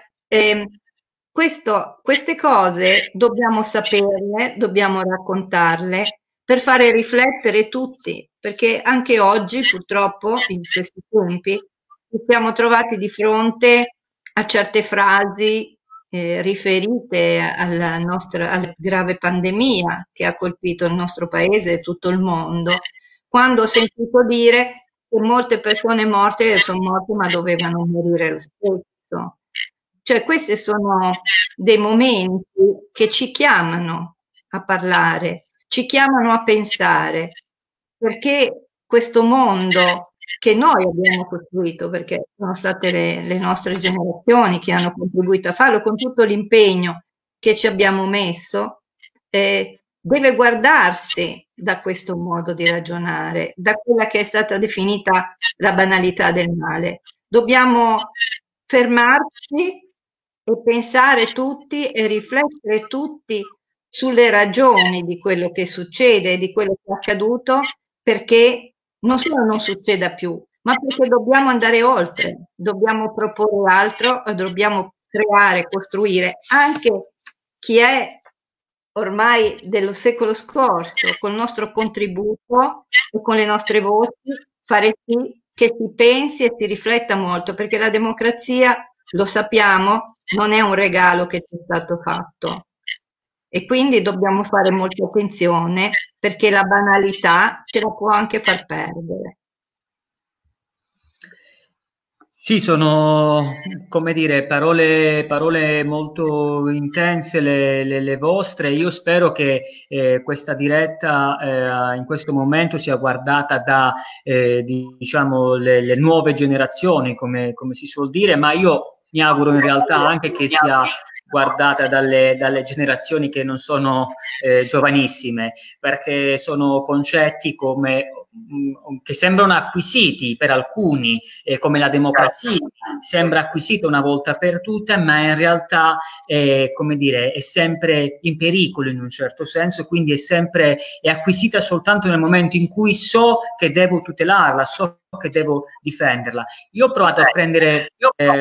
queste cose dobbiamo saperle, dobbiamo raccontarle per fare riflettere tutti, perché anche oggi, purtroppo, in questi tempi, ci siamo trovati di fronte a certe frasi riferite alla grave pandemia che ha colpito il nostro paese e tutto il mondo, quando ho sentito dire che molte persone morte sono morte ma dovevano morire lo stesso. Cioè questi sono dei momenti che ci chiamano a parlare, ci chiamano a pensare, perché questo mondo che noi abbiamo costruito, perché sono state le nostre generazioni che hanno contribuito a farlo con tutto l'impegno che ci abbiamo messo, deve guardarsi da questo modo di ragionare, da quella che è stata definita la banalità del male. Dobbiamo fermarci e pensare tutti e riflettere tutti sulle ragioni di quello che succede e di quello che è accaduto, perché non solo non succeda più, ma perché dobbiamo andare oltre, dobbiamo proporre altro, dobbiamo creare, costruire. Anche chi è ormai dello secolo scorso, col nostro contributo e con le nostre voci, fare sì che si pensi e si rifletta molto, perché la democrazia, lo sappiamo, non è un regalo che ci è stato fatto. E quindi dobbiamo fare molta attenzione, perché la banalità ce la può anche far perdere. Sì, sono, come dire, parole molto intense le vostre. Io spero che questa diretta in questo momento sia guardata da, diciamo, le nuove generazioni, come si suol dire, ma io mi auguro in realtà anche che sia guardata dalle generazioni che non sono giovanissime, perché sono concetti che sembrano acquisiti per alcuni, come la democrazia sembra acquisita una volta per tutte, ma in realtà come dire, è sempre in pericolo in un certo senso, quindi è acquisita soltanto nel momento in cui so che devo tutelarla, so che devo difenderla. Io ho provato a prendere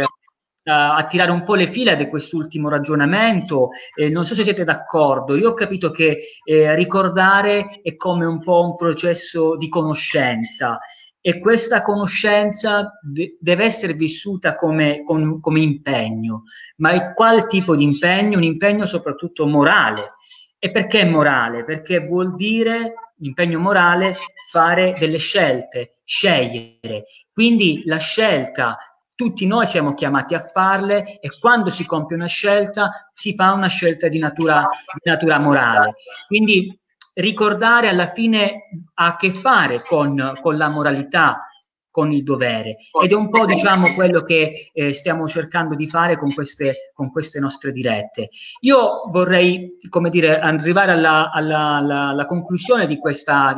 a tirare un po' le fila di quest'ultimo ragionamento, non so se siete d'accordo. Io ho capito che ricordare è come un po' un processo di conoscenza, e questa conoscenza deve essere vissuta come impegno. Ma quale tipo di impegno? Un impegno soprattutto morale. E perché morale? Perché vuol dire, impegno morale, fare delle scelte, scegliere. Quindi la scelta, tutti noi siamo chiamati a farle, e quando si compie una scelta si fa una scelta di natura morale. Quindi ricordare alla fine ha a che fare con la moralità, con il dovere, ed è un po', diciamo, quello che stiamo cercando di fare con queste nostre dirette. Io vorrei, come dire, arrivare alla conclusione di questa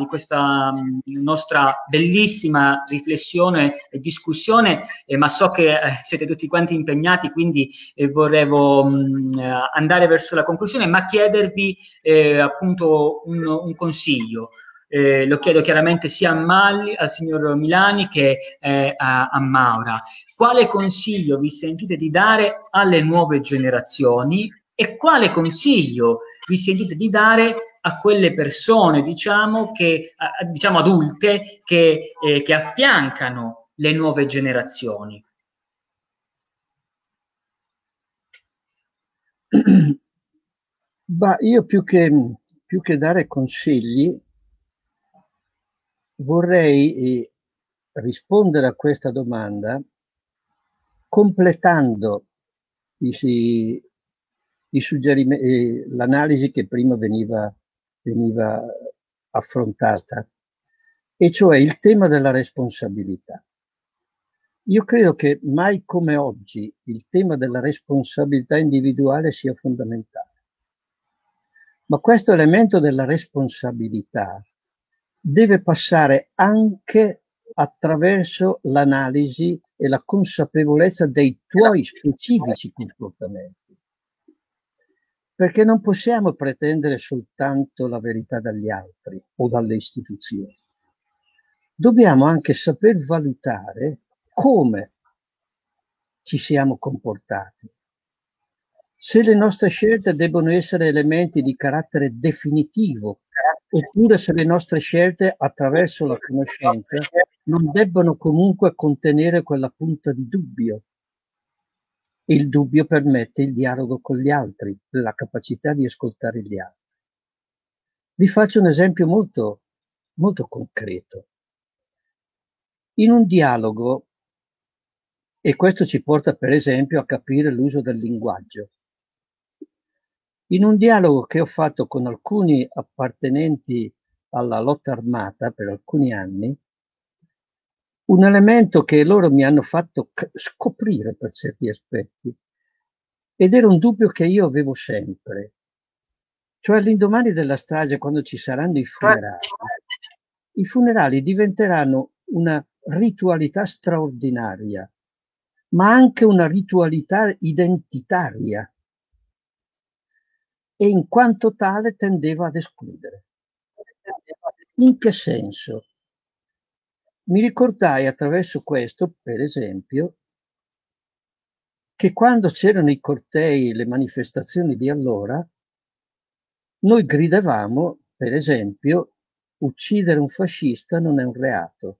nostra bellissima riflessione e discussione, ma so che siete tutti quanti impegnati, quindi volevo andare verso la conclusione, ma chiedervi appunto un consiglio. Lo chiedo chiaramente sia al signor Milani che a Maura. Quale consiglio vi sentite di dare alle nuove generazioni, e quale consiglio vi sentite di dare a quelle persone, diciamo, diciamo adulte, che affiancano le nuove generazioni? Bah, io più che dare consigli, vorrei rispondere a questa domanda completando i suggerimenti, l'analisi che prima veniva affrontata, e cioè il tema della responsabilità. Io credo che mai come oggi il tema della responsabilità individuale sia fondamentale. Ma questo elemento della responsabilità deve passare anche attraverso l'analisi e la consapevolezza dei tuoi specifici comportamenti. Perché non possiamo pretendere soltanto la verità dagli altri o dalle istituzioni. Dobbiamo anche saper valutare come ci siamo comportati. Se le nostre scelte debbono essere elementi di carattere definitivo, oppure se le nostre scelte attraverso la conoscenza non debbono comunque contenere quella punta di dubbio. Il dubbio permette il dialogo con gli altri, la capacità di ascoltare gli altri. Vi faccio un esempio molto, molto concreto. In un dialogo, e questo ci porta per esempio a capire l'uso del linguaggio. In un dialogo che ho fatto con alcuni appartenenti alla lotta armata per alcuni anni, un elemento che loro mi hanno fatto scoprire per certi aspetti, ed era un dubbio che io avevo sempre, cioè all'indomani della strage, quando ci saranno i funerali diventeranno una ritualità straordinaria, ma anche una ritualità identitaria, e in quanto tale tendeva ad escludere. In che senso? Mi ricordai attraverso questo, per esempio, che quando c'erano i cortei, le manifestazioni di allora, noi gridavamo, per esempio, uccidere un fascista non è un reato.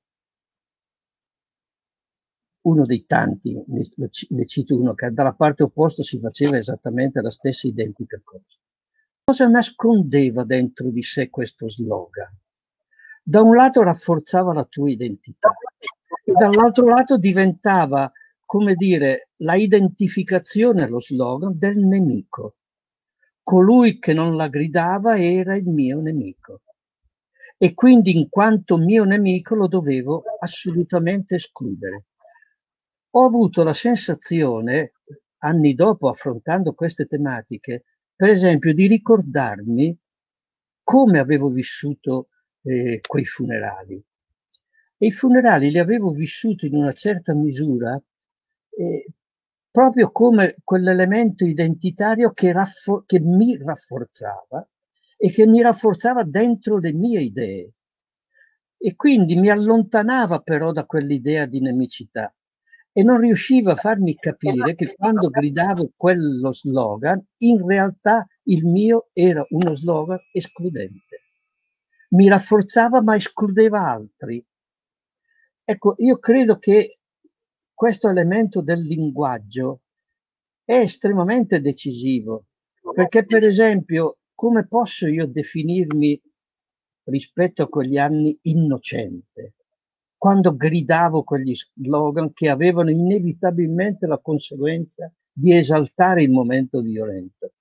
Uno dei tanti, ne cito uno, che dalla parte opposta si faceva esattamente la stessa identica cosa. Cosa nascondeva dentro di sé questo slogan? Da un lato rafforzava la tua identità e dall'altro lato diventava, come dire, la identificazione, lo slogan del nemico. Colui che non la gridava era il mio nemico. E quindi in quanto mio nemico lo dovevo assolutamente escludere. Ho avuto la sensazione, anni dopo, affrontando queste tematiche, per esempio, di ricordarmi come avevo vissuto quei funerali. E i funerali li avevo vissuti in una certa misura proprio come quell'elemento identitario che mi rafforzava e che mi rafforzava dentro le mie idee. E quindi mi allontanava però da quell'idea di nemicità e non riusciva a farmi capire che quando gridavo quello slogan, in realtà il mio era uno slogan escludente. Mi rafforzava ma escludeva altri. Ecco, io credo che questo elemento del linguaggio è estremamente decisivo, perché per esempio, come posso io definirmi rispetto a quegli anni innocente, quando gridavo quegli slogan che avevano inevitabilmente la conseguenza di esaltare il momento violento?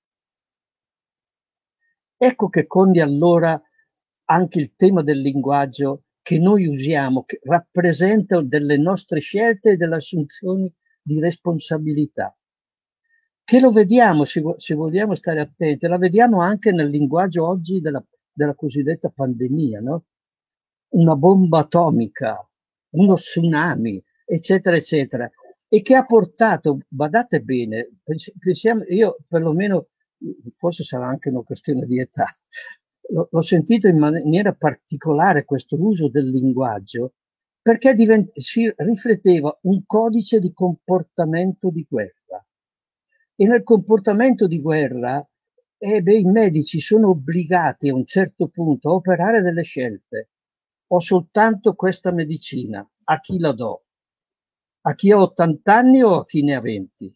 Ecco che quindi allora anche il tema del linguaggio che noi usiamo, che rappresenta delle nostre scelte e delle assunzioni di responsabilità, che lo vediamo, se vogliamo stare attenti, la vediamo anche nel linguaggio oggi della cosiddetta pandemia, no? Una bomba atomica, uno tsunami, eccetera, eccetera, e che ha portato, badate bene, pensiamo, io perlomeno, forse sarà anche una questione di età, l'ho sentito in maniera particolare questo uso del linguaggio, perché si rifletteva un codice di comportamento di guerra. E nel comportamento di guerra, i medici sono obbligati a un certo punto a operare delle scelte. Ho soltanto questa medicina, a chi la do? A chi ha 80 anni o a chi ne ha 20?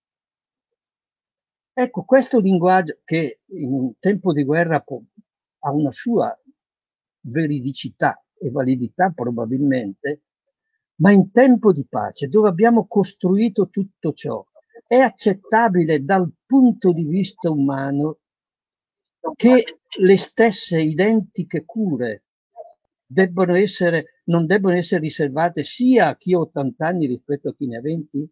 Ecco, questo linguaggio che in un tempo di guerra ha una sua veridicità e validità probabilmente, ma in tempo di pace, dove abbiamo costruito tutto ciò, è accettabile dal punto di vista umano che le stesse identiche cure non debbono essere riservate sia a chi ha 80 anni rispetto a chi ne ha 20?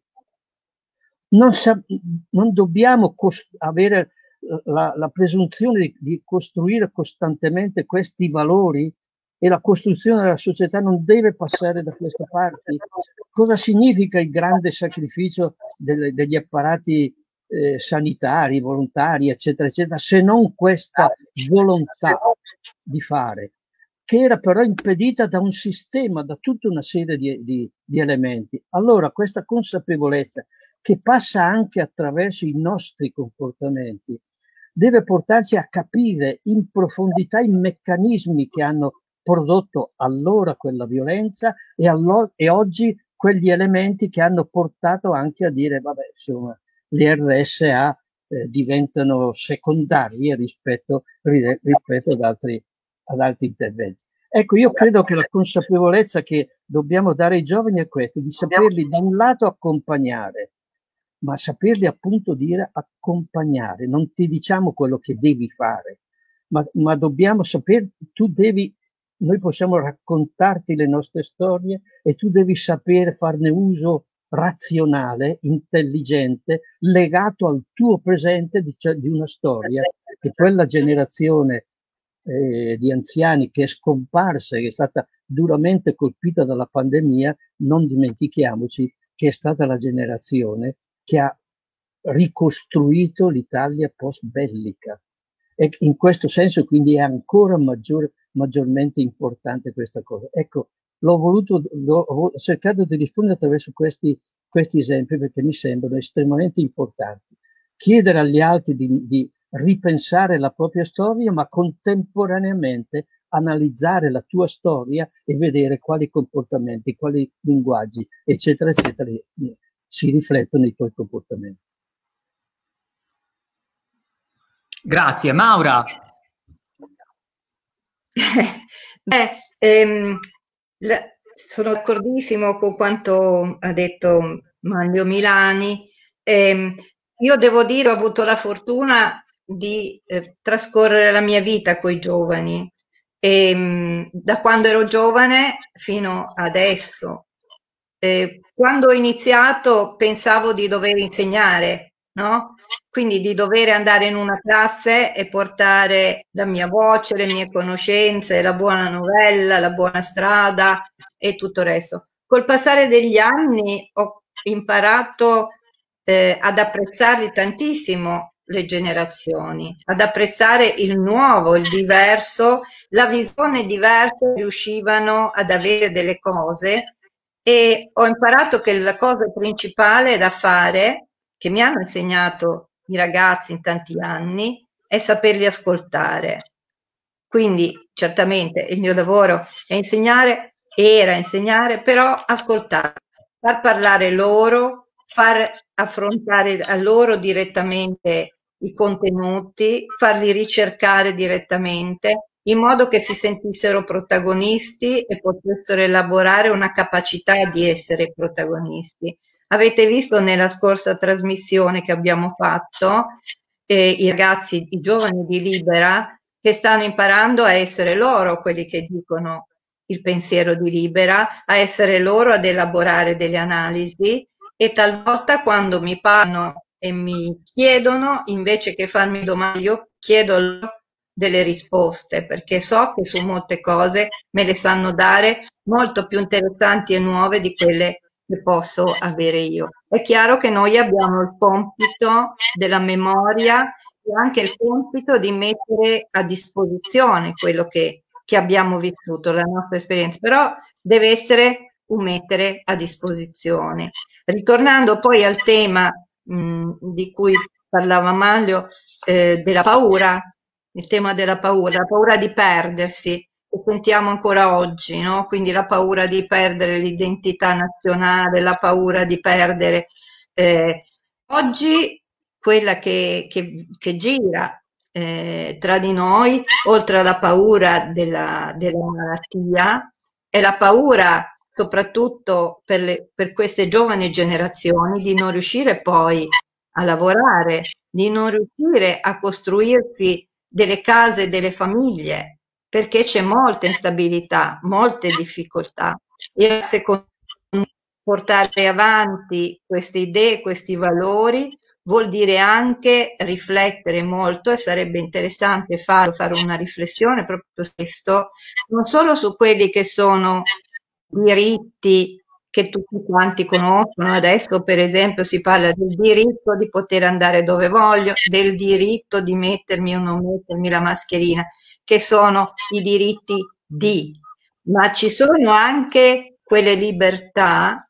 Non dobbiamo avere la presunzione di costruire costantemente questi valori, e la costruzione della società non deve passare da queste parti. Cosa significa il grande sacrificio degli apparati sanitari, volontari, eccetera, eccetera, se non questa volontà di fare, che era però impedita da un sistema, da tutta una serie di elementi. Allora questa consapevolezza, che passa anche attraverso i nostri comportamenti, deve portarci a capire in profondità i meccanismi che hanno prodotto allora quella violenza e oggi quegli elementi che hanno portato anche a dire, vabbè, insomma, le RSA diventano secondarie rispetto ad altri interventi. Ecco, io credo che la consapevolezza che dobbiamo dare ai giovani è questa, di saperli da un lato accompagnare, ma saperli appunto dire accompagnare. Non ti diciamo quello che devi fare, ma dobbiamo sapere, noi possiamo raccontarti le nostre storie e tu devi sapere farne uso razionale, intelligente, legato al tuo presente di una storia che quella generazione di anziani che è scomparsa e che è stata duramente colpita dalla pandemia, non dimentichiamoci che è stata la generazione che ha ricostruito l'Italia post-bellica. E in questo senso quindi è ancora maggiormente importante questa cosa. Ecco, ho cercato di rispondere attraverso questi esempi perché mi sembrano estremamente importanti. Chiedere agli altri di ripensare la propria storia, ma contemporaneamente analizzare la tua storia e vedere quali comportamenti, quali linguaggi, eccetera, eccetera, si riflettono nei tuoi comportamenti. Grazie. Maura. Sono d'accordissimo con quanto ha detto Manlio Milani. Io devo dire, ho avuto la fortuna di trascorrere la mia vita con i giovani, da quando ero giovane fino adesso. Quando ho iniziato pensavo di dover insegnare, no? Quindi di dover andare in una classe e portare la mia voce, le mie conoscenze, la buona novella, la buona strada e tutto il resto. Col passare degli anni ho imparato ad apprezzarli tantissimo le generazioni, ad apprezzare il nuovo, il diverso, la visione diversa che riuscivano ad avere delle cose, e ho imparato che la cosa principale da fare, che mi hanno insegnato i ragazzi in tanti anni, è saperli ascoltare. Quindi certamente il mio lavoro è insegnare, era insegnare, però ascoltare, far parlare loro, far affrontare a loro direttamente i contenuti, farli ricercare direttamente, in modo che si sentissero protagonisti e potessero elaborare una capacità di essere protagonisti. Avete visto nella scorsa trasmissione che abbiamo fatto, i ragazzi, i giovani di Libera, che stanno imparando a essere loro quelli che dicono il pensiero di Libera, a essere loro ad elaborare delle analisi, e talvolta quando mi parlano e mi chiedono, invece che farmi domande, io chiedo loro delle risposte, perché so che su molte cose me le sanno dare molto più interessanti e nuove di quelle che posso avere io. È chiaro che noi abbiamo il compito della memoria e anche il compito di mettere a disposizione quello che abbiamo vissuto, la nostra esperienza, però deve essere un mettere a disposizione. Ritornando poi al tema di cui parlava Manlio, della paura, il tema della paura, la paura di perdersi, che sentiamo ancora oggi, no? Quindi la paura di perdere l'identità nazionale, la paura di perdere. Oggi quella che gira tra di noi, oltre alla paura della malattia, è la paura soprattutto per queste giovani generazioni di non riuscire poi a lavorare, di non riuscire a costruirsi delle case, delle famiglie, perché c'è molta instabilità, molte difficoltà. E secondo me portare avanti queste idee, questi valori, vuol dire anche riflettere molto, e sarebbe interessante fare una riflessione proprio su questo, non solo su quelli che sono diritti che tutti quanti conoscono. Adesso per esempio si parla del diritto di poter andare dove voglio, del diritto di mettermi o non mettermi la mascherina, che sono i diritti ma ci sono anche quelle libertà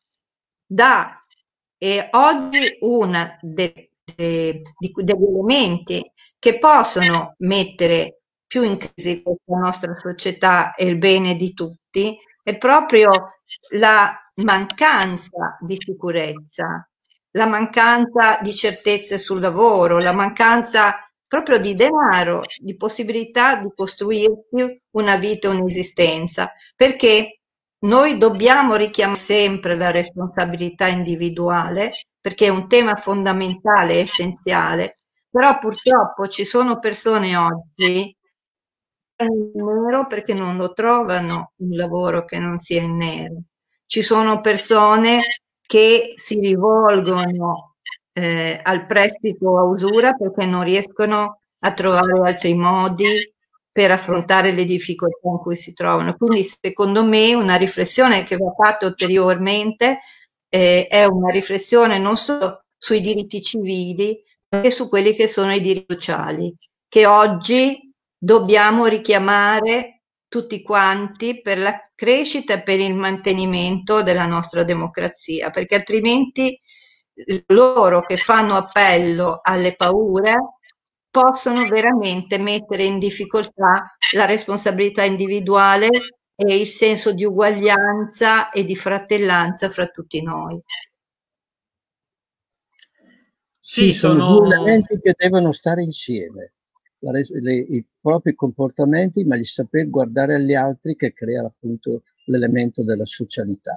e oggi uno degli elementi che possono mettere più in crisi questa nostra società e il bene di tutti è proprio la mancanza di sicurezza, la mancanza di certezze sul lavoro, la mancanza proprio di denaro, di possibilità di costruirsi una vita, un'esistenza, perché noi dobbiamo richiamare sempre la responsabilità individuale, perché è un tema fondamentale, essenziale, però purtroppo ci sono persone oggi in nero perché non lo trovano un lavoro che non sia in nero. Ci sono persone che si rivolgono al prestito a usura perché non riescono a trovare altri modi per affrontare le difficoltà in cui si trovano. Quindi, secondo me, una riflessione che va fatta ulteriormente è una riflessione non solo sui diritti civili, ma anche su quelli che sono i diritti sociali, che oggi dobbiamo richiamare tutti quanti per la crescita e per il mantenimento della nostra democrazia, perché altrimenti loro che fanno appello alle paure possono veramente mettere in difficoltà la responsabilità individuale e il senso di uguaglianza e di fratellanza fra tutti noi. Sì, sono due elementi che devono stare insieme, i propri comportamenti, ma il saper guardare agli altri che crea appunto l'elemento della socialità.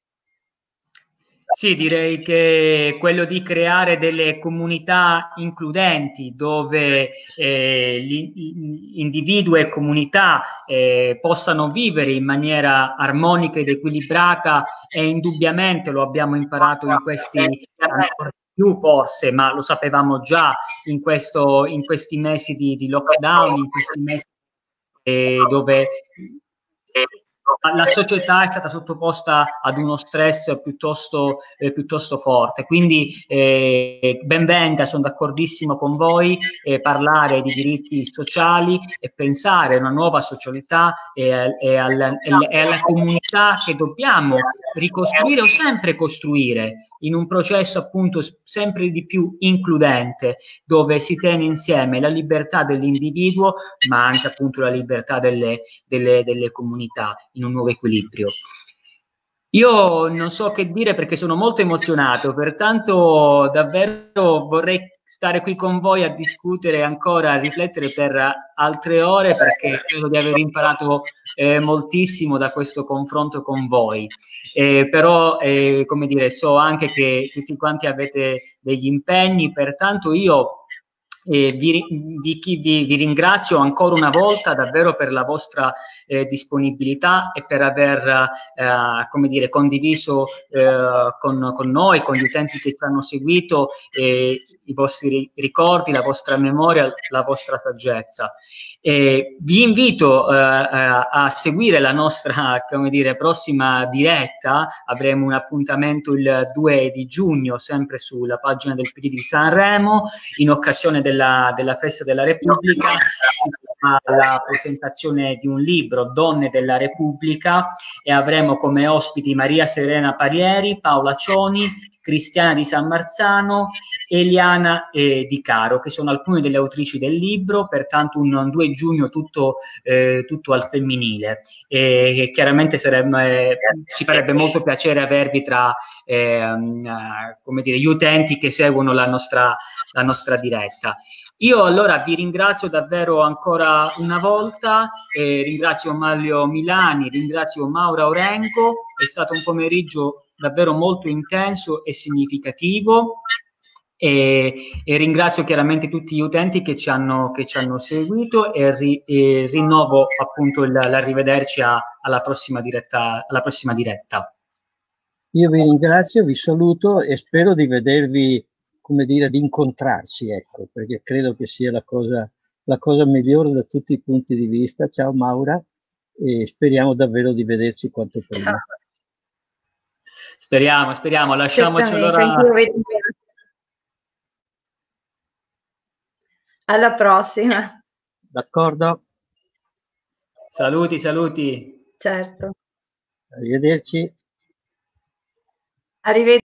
Sì, direi che quello di creare delle comunità includenti dove individui e comunità possano vivere in maniera armonica ed equilibrata è indubbiamente, lo abbiamo imparato in questi ancora più forse, ma lo sapevamo già in questi mesi di lockdown, in questi mesi dove la società è stata sottoposta ad uno stress piuttosto forte. Quindi ben venga, sono d'accordissimo con voi, parlare di diritti sociali e pensare a una nuova socialità e alla comunità che dobbiamo ricostruire o sempre costruire in un processo appunto sempre di più includente, dove si tiene insieme la libertà dell'individuo ma anche appunto la libertà delle comunità in un nuovo equilibrio. Io non so che dire perché sono molto emozionato, pertanto davvero vorrei stare qui con voi a discutere ancora, a riflettere per altre ore perché credo di aver imparato moltissimo da questo confronto con voi. Però, come dire, so anche che tutti quanti avete degli impegni, pertanto io vi ringrazio ancora una volta davvero per la vostra disponibilità e per aver come dire, condiviso con noi, con gli utenti che ci hanno seguito, i vostri ricordi, la vostra memoria, la vostra saggezza. Vi invito a seguire la nostra, come dire, prossima diretta. Avremo un appuntamento il 2 di giugno, sempre sulla pagina del PD di Sanremo, in occasione della Festa della Repubblica. Si farà la presentazione di un libro, Donne della Repubblica, e avremo come ospiti Maria Serena Parieri, Paola Cioni, Cristiana di San Marzano, Eliana Di Caro, che sono alcune delle autrici del libro, pertanto un 2 giugno tutto al femminile. E chiaramente ci farebbe molto piacere avervi tra come dire, gli utenti che seguono la nostra diretta. Io allora vi ringrazio davvero ancora una volta, ringrazio Mario Milani, ringrazio Maura Orengo, è stato un pomeriggio davvero molto intenso e significativo e ringrazio chiaramente tutti gli utenti che ci hanno seguito e rinnovo appunto l'arrivederci alla prossima diretta. Io vi ringrazio, vi saluto e spero di vedervi, come dire, di incontrarci, ecco, perché credo che sia la cosa migliore da tutti i punti di vista. Ciao Maura, e speriamo davvero di vederci quanto prima. Speriamo, lasciamoci allora. Alla prossima. D'accordo? Saluti. Certo. Arrivederci. Arrivederci.